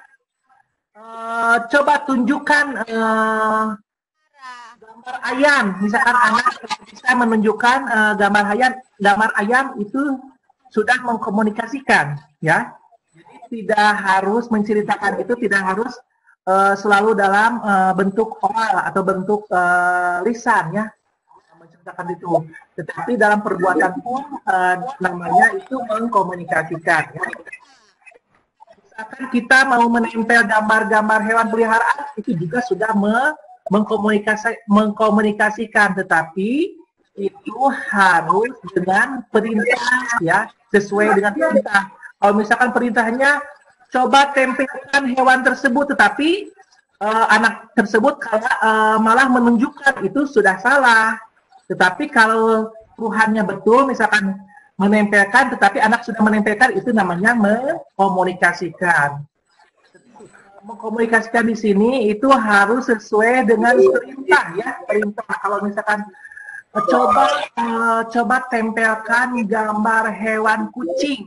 B: uh, coba tunjukkan uh, gambar ayam, misalkan anak bisa menunjukkan uh, gambar ayam, gambar ayam itu sudah mengkomunikasikan, ya. Jadi tidak harus menceritakan itu, tidak harus uh, selalu dalam uh, bentuk oral atau bentuk uh, lisan, ya, menceritakan itu. Tetapi dalam perbuatan pun uh, namanya itu mengkomunikasikan. Ya. Misalkan kita mau menempel gambar-gambar hewan peliharaan, itu juga sudah me Mengkomunikasi, mengkomunikasikan, tetapi itu harus dengan perintah ya, sesuai dengan perintah. Kalau misalkan perintahnya coba tempelkan hewan tersebut, tetapi uh, anak tersebut kalau, uh, malah menunjukkan, itu sudah salah. Tetapi kalau Tuhannya betul, misalkan menempelkan, tetapi anak sudah menempelkan, itu namanya mengkomunikasikan. Mengkomunikasikan di sini itu harus sesuai dengan perintah ya, perintah. Kalau misalkan coba uh, coba tempelkan gambar hewan kucing,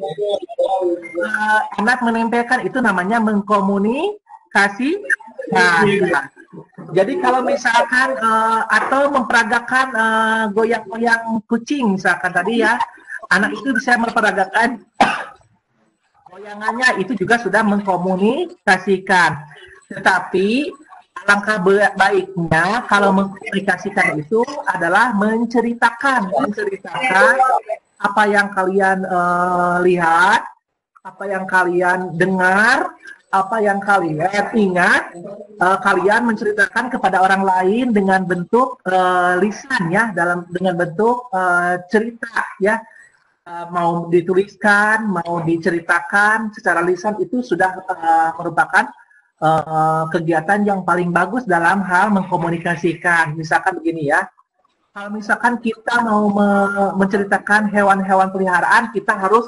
B: uh, anak menempelkan, itu namanya mengkomunikasi. Nah, jadi kalau misalkan uh, atau memperagakan uh, goyang-goyang kucing misalkan tadi ya, anak itu bisa memperagakan goyangannya, itu juga sudah mengkomunikasikan. Tetapi alangkah baiknya kalau mengkomunikasikan itu adalah menceritakan, menceritakan apa yang kalian uh, lihat, apa yang kalian dengar, apa yang kalian ingat, uh, kalian menceritakan kepada orang lain dengan bentuk uh, lisan ya, dalam dengan bentuk uh, cerita ya. Uh, mau dituliskan, mau diceritakan secara lisan, itu sudah uh, merupakan uh, kegiatan yang paling bagus dalam hal mengkomunikasikan. Misalkan begini ya, kalau misalkan kita mau me menceritakan hewan-hewan peliharaan, kita harus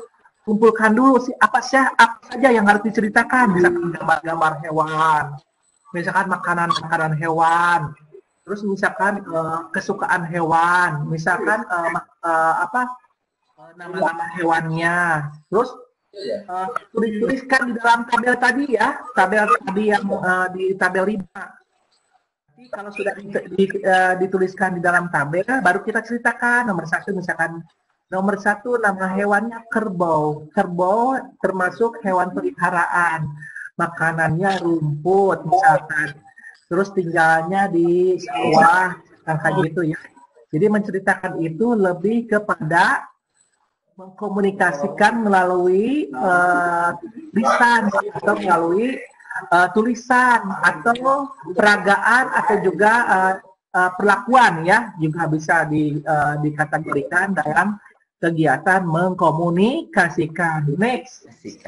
B: kumpulkan dulu sih apa sih apa saja yang harus diceritakan, misalkan gambar-gambar hewan, misalkan makanan-makanan hewan, terus misalkan uh, kesukaan hewan, misalkan uh, uh, apa uh, nama-nama hewannya, terus uh, tulis-tuliskan di dalam tabel tadi ya, tabel tadi yang uh, di tabel lima. Jadi kalau sudah di, di, uh, dituliskan di dalam tabel, baru kita ceritakan nomor satu misalkan. Nomor satu nama hewannya kerbau. Kerbau termasuk hewan peliharaan. Makanannya rumput misalkan. Terus tinggalnya di sawah, kayak gitu ya. Jadi menceritakan itu lebih kepada mengkomunikasikan melalui uh, lisan atau melalui uh, tulisan atau peragaan atau juga uh, uh, perlakuan ya, juga bisa di, uh, dikategorikan dalam kegiatan mengkomunikasikan. Next.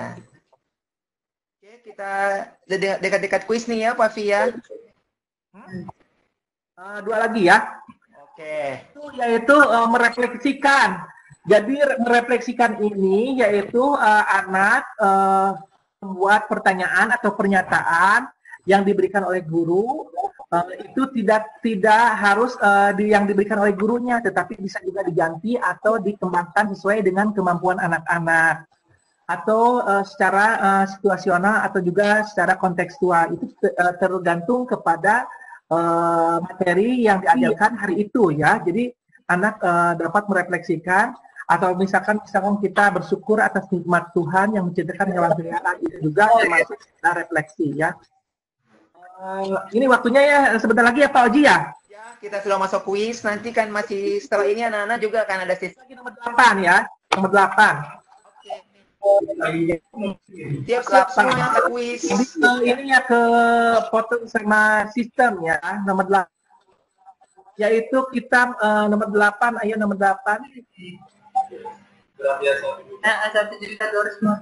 C: Oke, kita dekat-dekat kuis nih ya, Pak Fia.
B: Hmm. Uh, dua lagi ya.
C: Oke.
B: Itu yaitu uh, merefleksikan. Jadi merefleksikan ini yaitu uh, anak uh, membuat pertanyaan atau pernyataan yang diberikan oleh guru. Uh, itu tidak tidak harus uh, di, yang diberikan oleh gurunya, tetapi bisa juga diganti atau dikembangkan sesuai dengan kemampuan anak-anak atau uh, secara uh, situasional atau juga secara kontekstual. Itu uh, tergantung kepada uh, materi yang diajarkan hari itu ya. Jadi anak uh, dapat merefleksikan atau misalkan misalkan kita bersyukur atas nikmat Tuhan yang menciptakan hewan peliharaan, itu juga termasuk refleksi ya. Uh, ini waktunya ya sebentar lagi ya Pak Oji ya?
C: Ya, kita sudah masuk kuis. Nanti kan masih setelah ini anak-anak juga akan ada sesi.
B: Lagi nomor delapan ya, nomor delapan.
C: Oke. Siap-siap semuanya ke kuis.
B: Jadi uh, ini ya ke foto sama sistem ya, nomor delapan. Yaitu kita uh, nomor delapan, ayo nomor delapan. Eh, ada cerita Doris mah.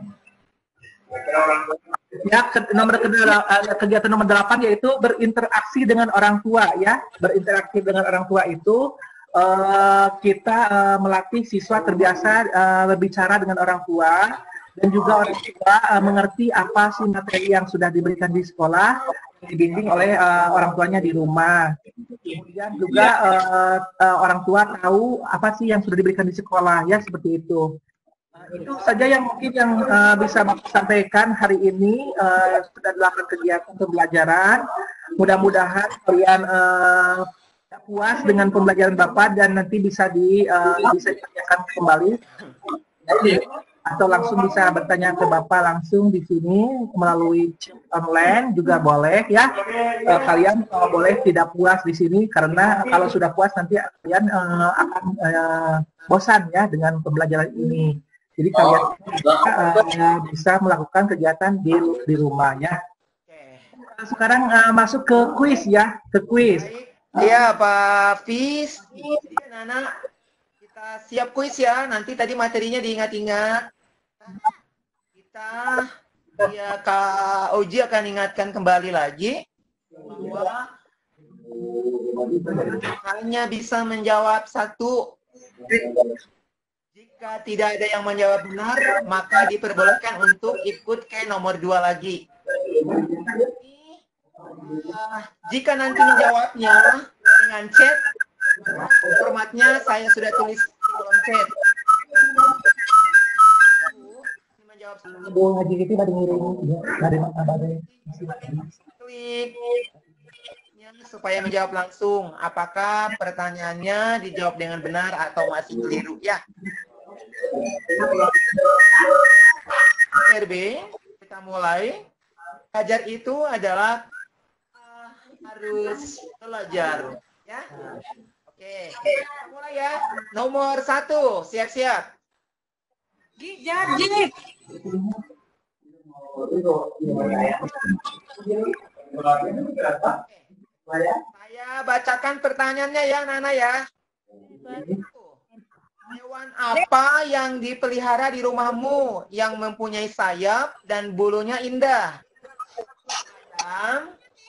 B: Ya, ke, nomor kedua, kegiatan nomor delapan yaitu berinteraksi dengan orang tua ya. Berinteraksi dengan orang tua itu uh, kita uh, melatih siswa terbiasa uh, berbicara dengan orang tua dan juga orang tua uh, mengerti apa sih materi yang sudah diberikan di sekolah, dibimbing oleh uh, orang tuanya di rumah. Kemudian juga uh, uh, orang tua tahu apa sih yang sudah diberikan di sekolah ya, seperti itu. Itu saja yang mungkin yang uh, bisa Bapak sampaikan hari ini. Uh, sudah delapan kegiatan pembelajaran. Mudah-mudahan kalian uh, puas dengan pembelajaran Bapak dan nanti bisa di uh, bisa ditanyakan kembali atau langsung bisa bertanya ke Bapak langsung di sini melalui online juga boleh ya. Uh, kalian uh, boleh tidak puas di sini karena kalau sudah puas nanti kalian uh, akan uh, bosan ya dengan pembelajaran ini. Jadi kalian uh, bisa melakukan kegiatan di di rumah ya. Sekarang uh, masuk ke kuis ya, ke kuis.
C: Iya Pak Fis, Nana, kita siap kuis ya. Nanti tadi materinya diingat-ingat. Kita, ya Kak Oji akan ingatkan kembali lagi bahwa hanya bisa menjawab satu. Jika tidak ada yang menjawab benar, maka diperbolehkan untuk ikut ke nomor dua lagi. Uh, jika nanti menjawabnya dengan chat, formatnya saya sudah tulis di kolom chat. Menjawab klik supaya menjawab langsung. Apakah pertanyaannya dijawab dengan benar atau masih keliru ya? R B, kita mulai. Belajar itu adalah uh, harus belajar, ya. Oke, kita mulai ya. Nomor satu, siap-siap. Jadi. Saya bacakan pertanyaannya ya, Nana ya. Hewan apa yang dipelihara di rumahmu yang mempunyai sayap dan bulunya indah? Ayam,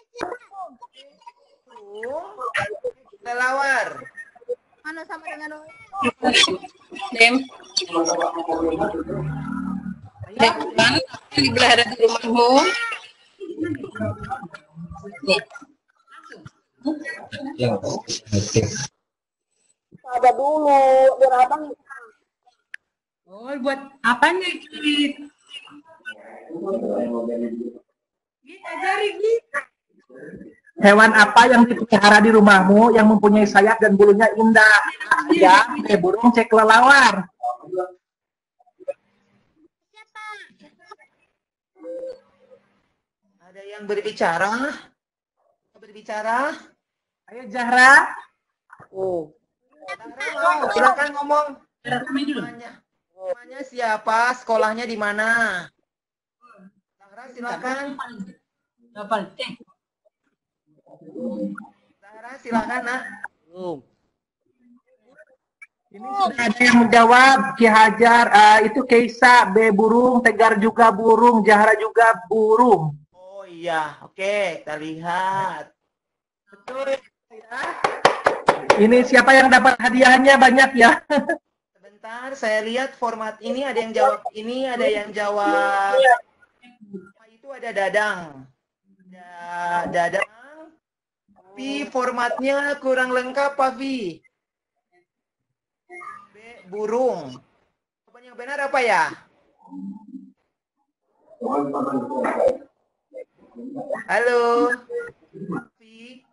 C: burung, kelelawar.
E: Mana sama dengan
F: Dem. Depan dipelihara di rumahmu. Nih.
G: Yang aktif.
A: Ada dulu, biar abang.
F: Oh, buat apanya Git? Git, ajari Git.
B: Hewan apa yang dipelihara di rumahmu yang mempunyai sayap dan bulunya indah? Ya, eh, burung cek kelelawar.
C: Ada yang berbicara? Berbicara?
B: Ayo Zahra.
C: Oh. Zahra mau, silakan ngomong. Namanya, namanya siapa? Sekolahnya di mana? Zahra silakan. Zahra silakan, Nak.
B: Ini sudah ada yang menjawab. Ki Hajar, uh, itu Keisa, B burung, Tegar juga burung, Zahra juga burung.
C: Oh iya, oke, kita lihat.
B: Betul ya. Ini siapa yang dapat hadiahnya banyak ya?
C: Sebentar, saya lihat format ini ada yang jawab ini, ada yang jawab. Itu ada Dadang. Ada Dadang. Tapi formatnya kurang lengkap, Pak Vi. B burung. Jawaban yang benar apa ya? Halo. Vi.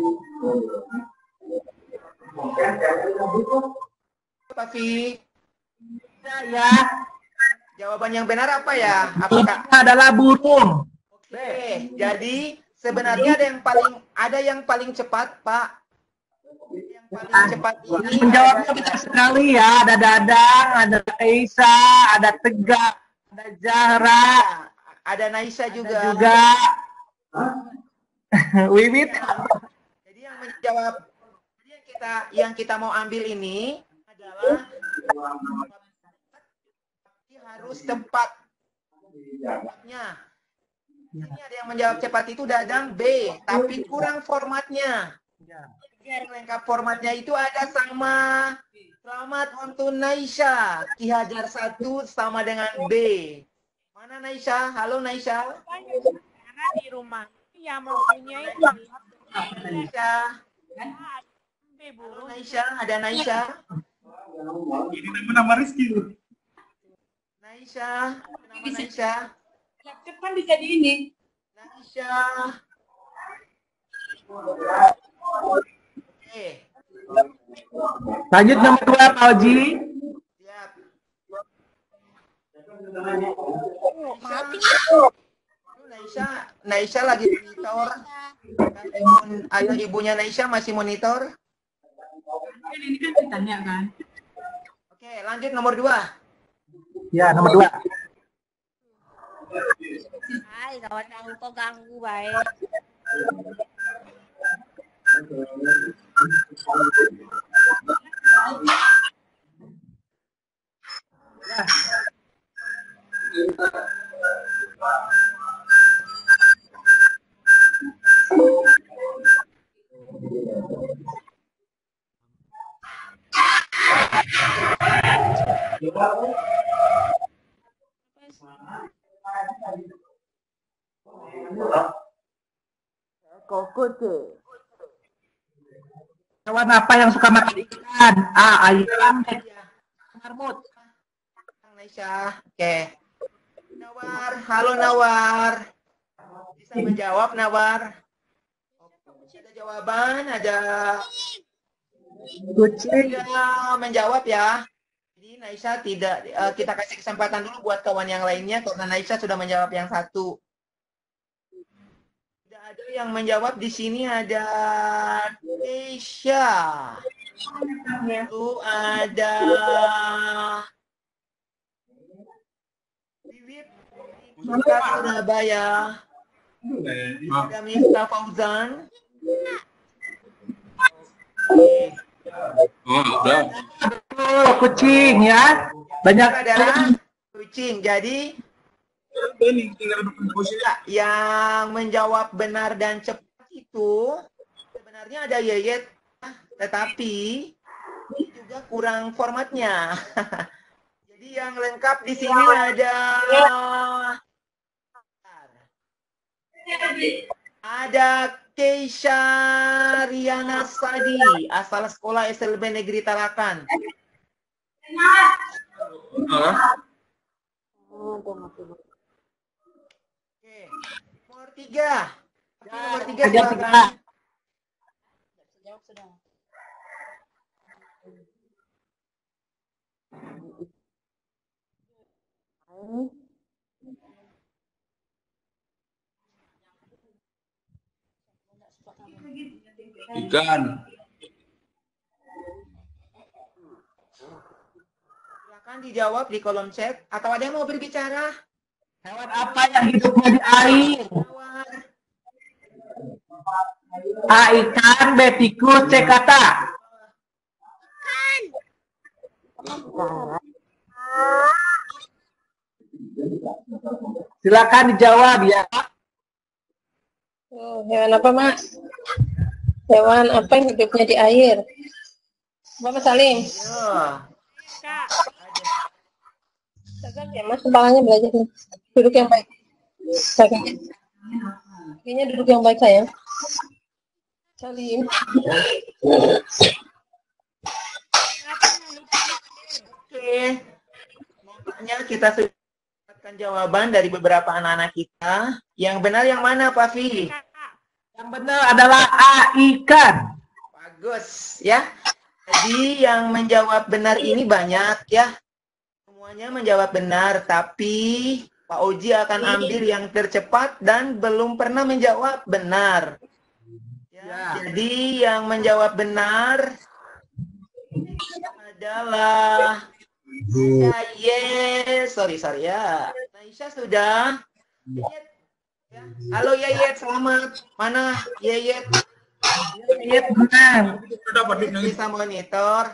C: Pak Vi.
B: Ya.
C: Jawaban yang benar apa ya? Apakah
B: Adalah burung.
C: Oke, jadi sebenarnya ada yang paling ada yang paling cepat, Pak. Yang paling cepat ini
B: Menjawabnya
C: ada-
B: banyak sekali ya. Ada Dadang, ada Keisa, ada Tegar, ada Zahra,
C: ada Naisa juga.
B: ada juga Wiwit.
C: Jadi yang menjawab jadi yang kita yang kita mau ambil ini adalah harus tepat jawabnya. Ini ada yang menjawab cepat itu Dadang B, tapi kurang formatnya. Yang lengkap formatnya itu ada sama. Selamat untuk Naisha. Ki Hajar satu sama dengan B. Mana Naisha? Halo Naisha.
E: Karena di rumah yang mempunyai
C: Naisha. Halo Naisha, ada Naisha.
H: Ini nama-nama Rizky.
C: Naisha, nama Naisha.
F: Laptop kan bisa di ini.
C: Naisha. Oke,
B: Lanjut nomor dua, Pak Oji.
C: siap. Naisha, Naisha lagi monitor. Ayo ibunya Naisha masih monitor.
F: Ini kan ditanya kan.
C: Oke, lanjut nomor dua.
B: Ya, nomor dua.
E: Hai, kawan aku kok ganggu baik.
B: Hewan apa yang suka makan ikan? A. Ayam. B. Marmut.
C: Naisha, oke. Nawar, halo Nawar. Bisa menjawab Nawar? Ada jawaban, ada
B: Kucing.
C: tidak menjawab ya. Jadi Naisha tidak, eh, kita kasih kesempatan dulu buat kawan yang lainnya karena Naisha sudah menjawab yang satu. Tidak ada yang menjawab di sini, ada Keisha. Lalu ada Wiwit, Miftah Surabaya, ada Miftah Fauzan. Oke.
H: Oh, udah.
B: Oh, kucing ya. Banyak.
C: Adalah kucing. Jadi
H: Ini tinggal duduk kursi.
C: yang menjawab benar dan cepat itu sebenarnya ada Yeyet, tetapi juga kurang formatnya. Jadi yang lengkap di sini ada ada Keisha Riana Sadi, asal sekolah S L B Negeri Tarakan. Oke, nomor tiga. Nomor tiga silakan.
H: Ikan.
C: Silakan dijawab di kolom chat atau ada yang mau berbicara?
B: Hewan apa yang hidupnya di air? A. Ikan, B. Tikus, C. Kata. Silakan dijawab ya.
F: Oh, hewan apa, Mas? Hewan apa yang hidupnya di air? Bapak Salim.
C: Ya.
E: Kak,
F: Tegak ya, Mas. Kepalanya belajar nih. Duduk yang baik. Kakinya. Kakinya duduk yang baik, sayang. Salim.
C: Oke. Nampaknya kita sudah mendapatkan jawaban dari beberapa anak-anak kita. Yang benar yang mana, Pak Fi?
E: Kak.
B: Yang benar adalah A. Ikan.
C: Bagus, ya. Jadi yang menjawab benar ini banyak, ya. Semuanya menjawab benar, tapi Pak Oji akan ambil yang tercepat dan belum pernah menjawab benar. Ya, jadi yang menjawab benar adalah ya, yes, sorry sorry ya. Naisha sudah. Ya. Halo Yayet, selamat. Mana Yayet?
B: Yayet menang.
C: Bisa monitor.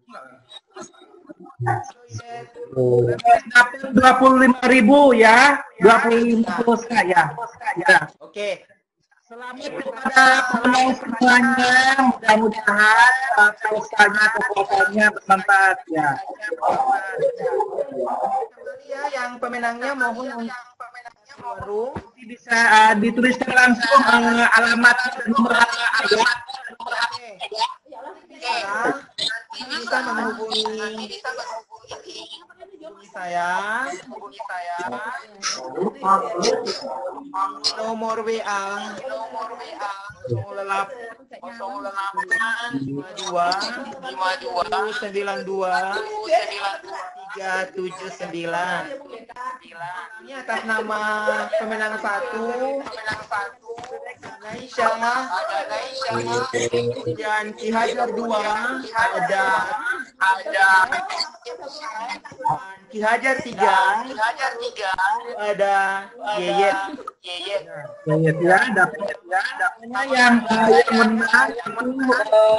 B: dua puluh lima ribu ya. dua puluh lima pulsa ya. Ya.
C: Oke.
B: Selamat kepada pemenang semuanya. Mudah-mudahan uh, pulsanya atau kuotanya bermanfaat ya.
C: Kembali ya, yang pemenangnya mohon untuk baru
B: Bisa uh, dituliskan langsung uh, alamat dan nomor H P ya.
C: bisa bisa menghubungi hubungi saya hubungi saya nomor W A nomor W A nol delapan lima dua lima dua sembilan dua tiga tujuh sembilan. Ini atas nama pemenang satu pemenang satu Naisha dan Ki Hajar dua ada ada Ki Hajar tiga Ki Hajar tiga ada Yeyet Yeyet
B: Yayet ya, dapat ya, dapatnya yang uh, yang menang itu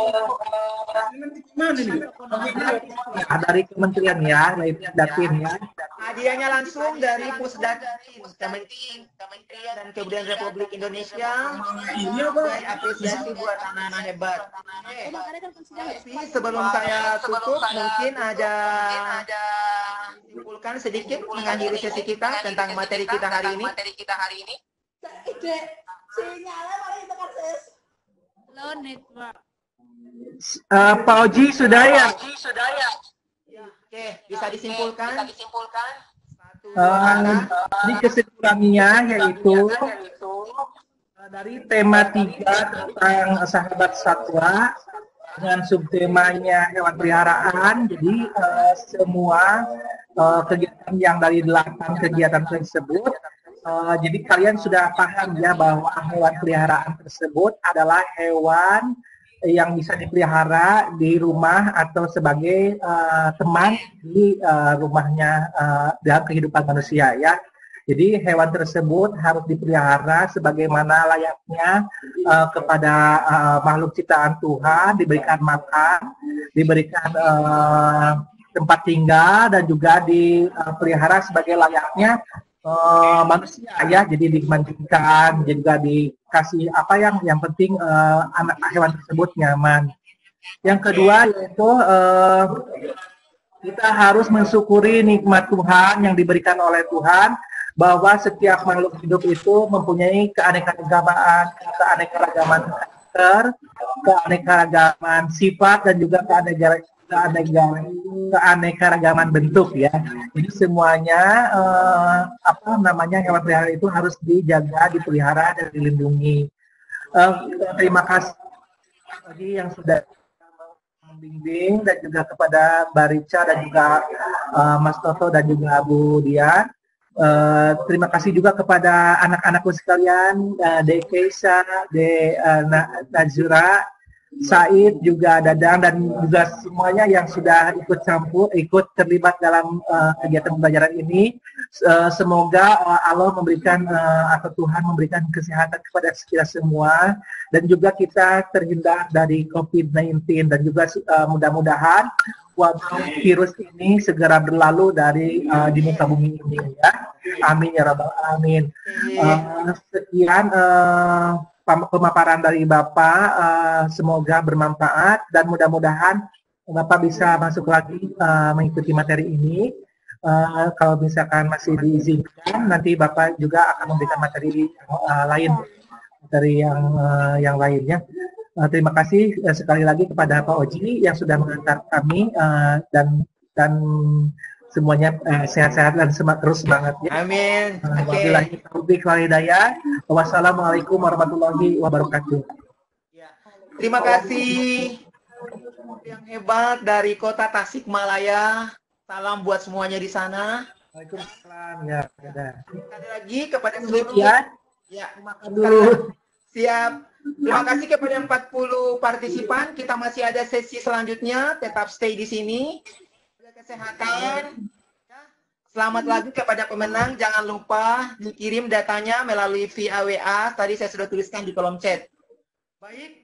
B: uh, dari kementerian ya, yaitu Datin ya.
C: hadiahnya langsung dari Pusdatin Kementerian dan Kebudayaan Republik Indonesia. Sebagai apresiasi buat anak-anak hebat. Oke. Tapi sebelum saya tutup, mungkin ada simpulkan sedikit mengakhiri sesi kita tentang materi kita hari ini.
E: Low network.
B: Uh, Pak Oji sudah ya.
C: Oke, bisa disimpulkan. Satu,
B: Uh, di kesimpulannya yaitu uh, dari tema tiga tentang sahabat satwa dengan subtemanya hewan peliharaan. Jadi uh, semua uh, kegiatan yang dari delapan kegiatan tersebut, uh, jadi kalian sudah paham ya bahwa hewan peliharaan tersebut adalah hewan yang bisa dipelihara di rumah atau sebagai uh, teman di uh, rumahnya uh, dalam kehidupan manusia ya. Jadi hewan tersebut harus dipelihara sebagaimana layaknya uh, kepada uh, makhluk ciptaan Tuhan, diberikan makan, diberikan uh, tempat tinggal dan juga dipelihara sebagai layaknya uh, manusia ya. Jadi dimandikan, juga dikasih apa yang yang penting uh, anak hewan tersebut nyaman. Yang kedua yaitu uh, Kita harus mensyukuri nikmat Tuhan yang diberikan oleh Tuhan, bahwa setiap makhluk hidup itu mempunyai keanekaragaman, keanekaragaman karakter, keanekaragaman sifat, dan juga keanekaragaman keanekaragaman, keanekaragaman bentuk ya. Jadi semuanya eh, apa namanya hewan peliharaan itu harus dijaga, dipelihara, dan dilindungi. Eh, terima kasih bagi yang sudah membimbing, dan juga kepada Mbak Rica, dan juga uh, Mas Toto, dan juga Bu Dian. Uh, terima kasih juga kepada anak-anakku sekalian, uh, De Keisa, De uh, Najura, Said, juga Dadang, dan juga semuanya yang sudah ikut campur, ikut terlibat dalam uh, kegiatan pembelajaran ini. Uh, semoga uh, Allah memberikan uh, atau Tuhan memberikan kesehatan kepada kita semua, dan juga kita terhindar dari covid sembilan belas, dan juga uh, mudah-mudahan wabah virus ini segera berlalu dari uh, di muka bumi ini ya. Amin ya rabbal alamin. Uh, sekian uh, pemaparan dari Bapak, uh, semoga bermanfaat, dan mudah-mudahan Bapak bisa masuk lagi uh, mengikuti materi ini. Uh, kalau misalkan masih diizinkan, nanti Bapak juga akan memberikan materi uh, lain, materi yang uh, yang lainnya. Uh, terima kasih uh, sekali lagi kepada Pak Oji yang sudah mengantar kami, uh, dan dan semuanya uh, sehat-sehat dan semangat, terus semangat ya.
C: Amin.
B: Uh,
C: Oke.
B: okay. Wassalamualaikum warahmatullahi wabarakatuh.
C: Ya. Terima kasih yang hebat dari Kota Tasikmalaya. Salam buat semuanya di sana.
B: Waalaikumsalam ya.
C: Sekali lagi kepada seluruh
B: Ya.
C: Ya.
B: Aduh.
C: Siap. Terima kasih kepada empat puluh partisipan. Kita masih ada sesi selanjutnya. Tetap stay di sini. Jaga kesehatan. Selamat lagi kepada pemenang. Jangan lupa dikirim datanya melalui via W A. Tadi saya sudah tuliskan di kolom chat. Baik.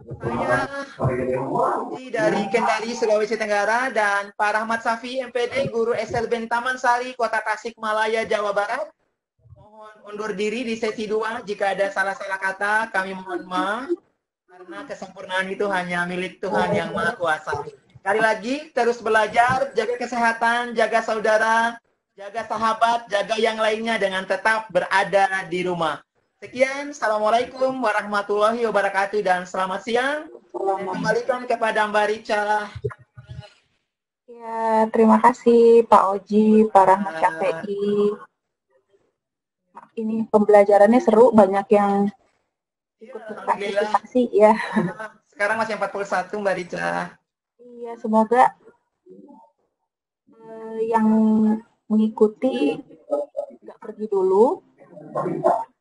C: Saya dari Kendari, Sulawesi Tenggara, dan Pak Rahmat Safi, M P D, Guru S L B Taman Sari, Kota Tasikmalaya, Jawa Barat. Mohon undur diri di sesi dua. Jika ada salah-salah kata, kami mohon maaf. Karena kesempurnaan itu hanya milik Tuhan yang Maha Kuasa. Sekali lagi, terus belajar, jaga kesehatan, jaga saudara, jaga sahabat, jaga yang lainnya dengan tetap berada di rumah. Sekian, Assalamualaikum warahmatullahi wabarakatuh, dan selamat siang. Saya kembalikan kepada Mbak Rica.
A: Ya, terima kasih Pak Oji, Pak Rahmat K P I. Ini pembelajarannya seru, banyak yang ikut berpartisipasi ya.
C: Sekarang masih empat puluh satu Mbak Rica.
A: Iya, semoga eh, yang mengikuti nggak pergi dulu.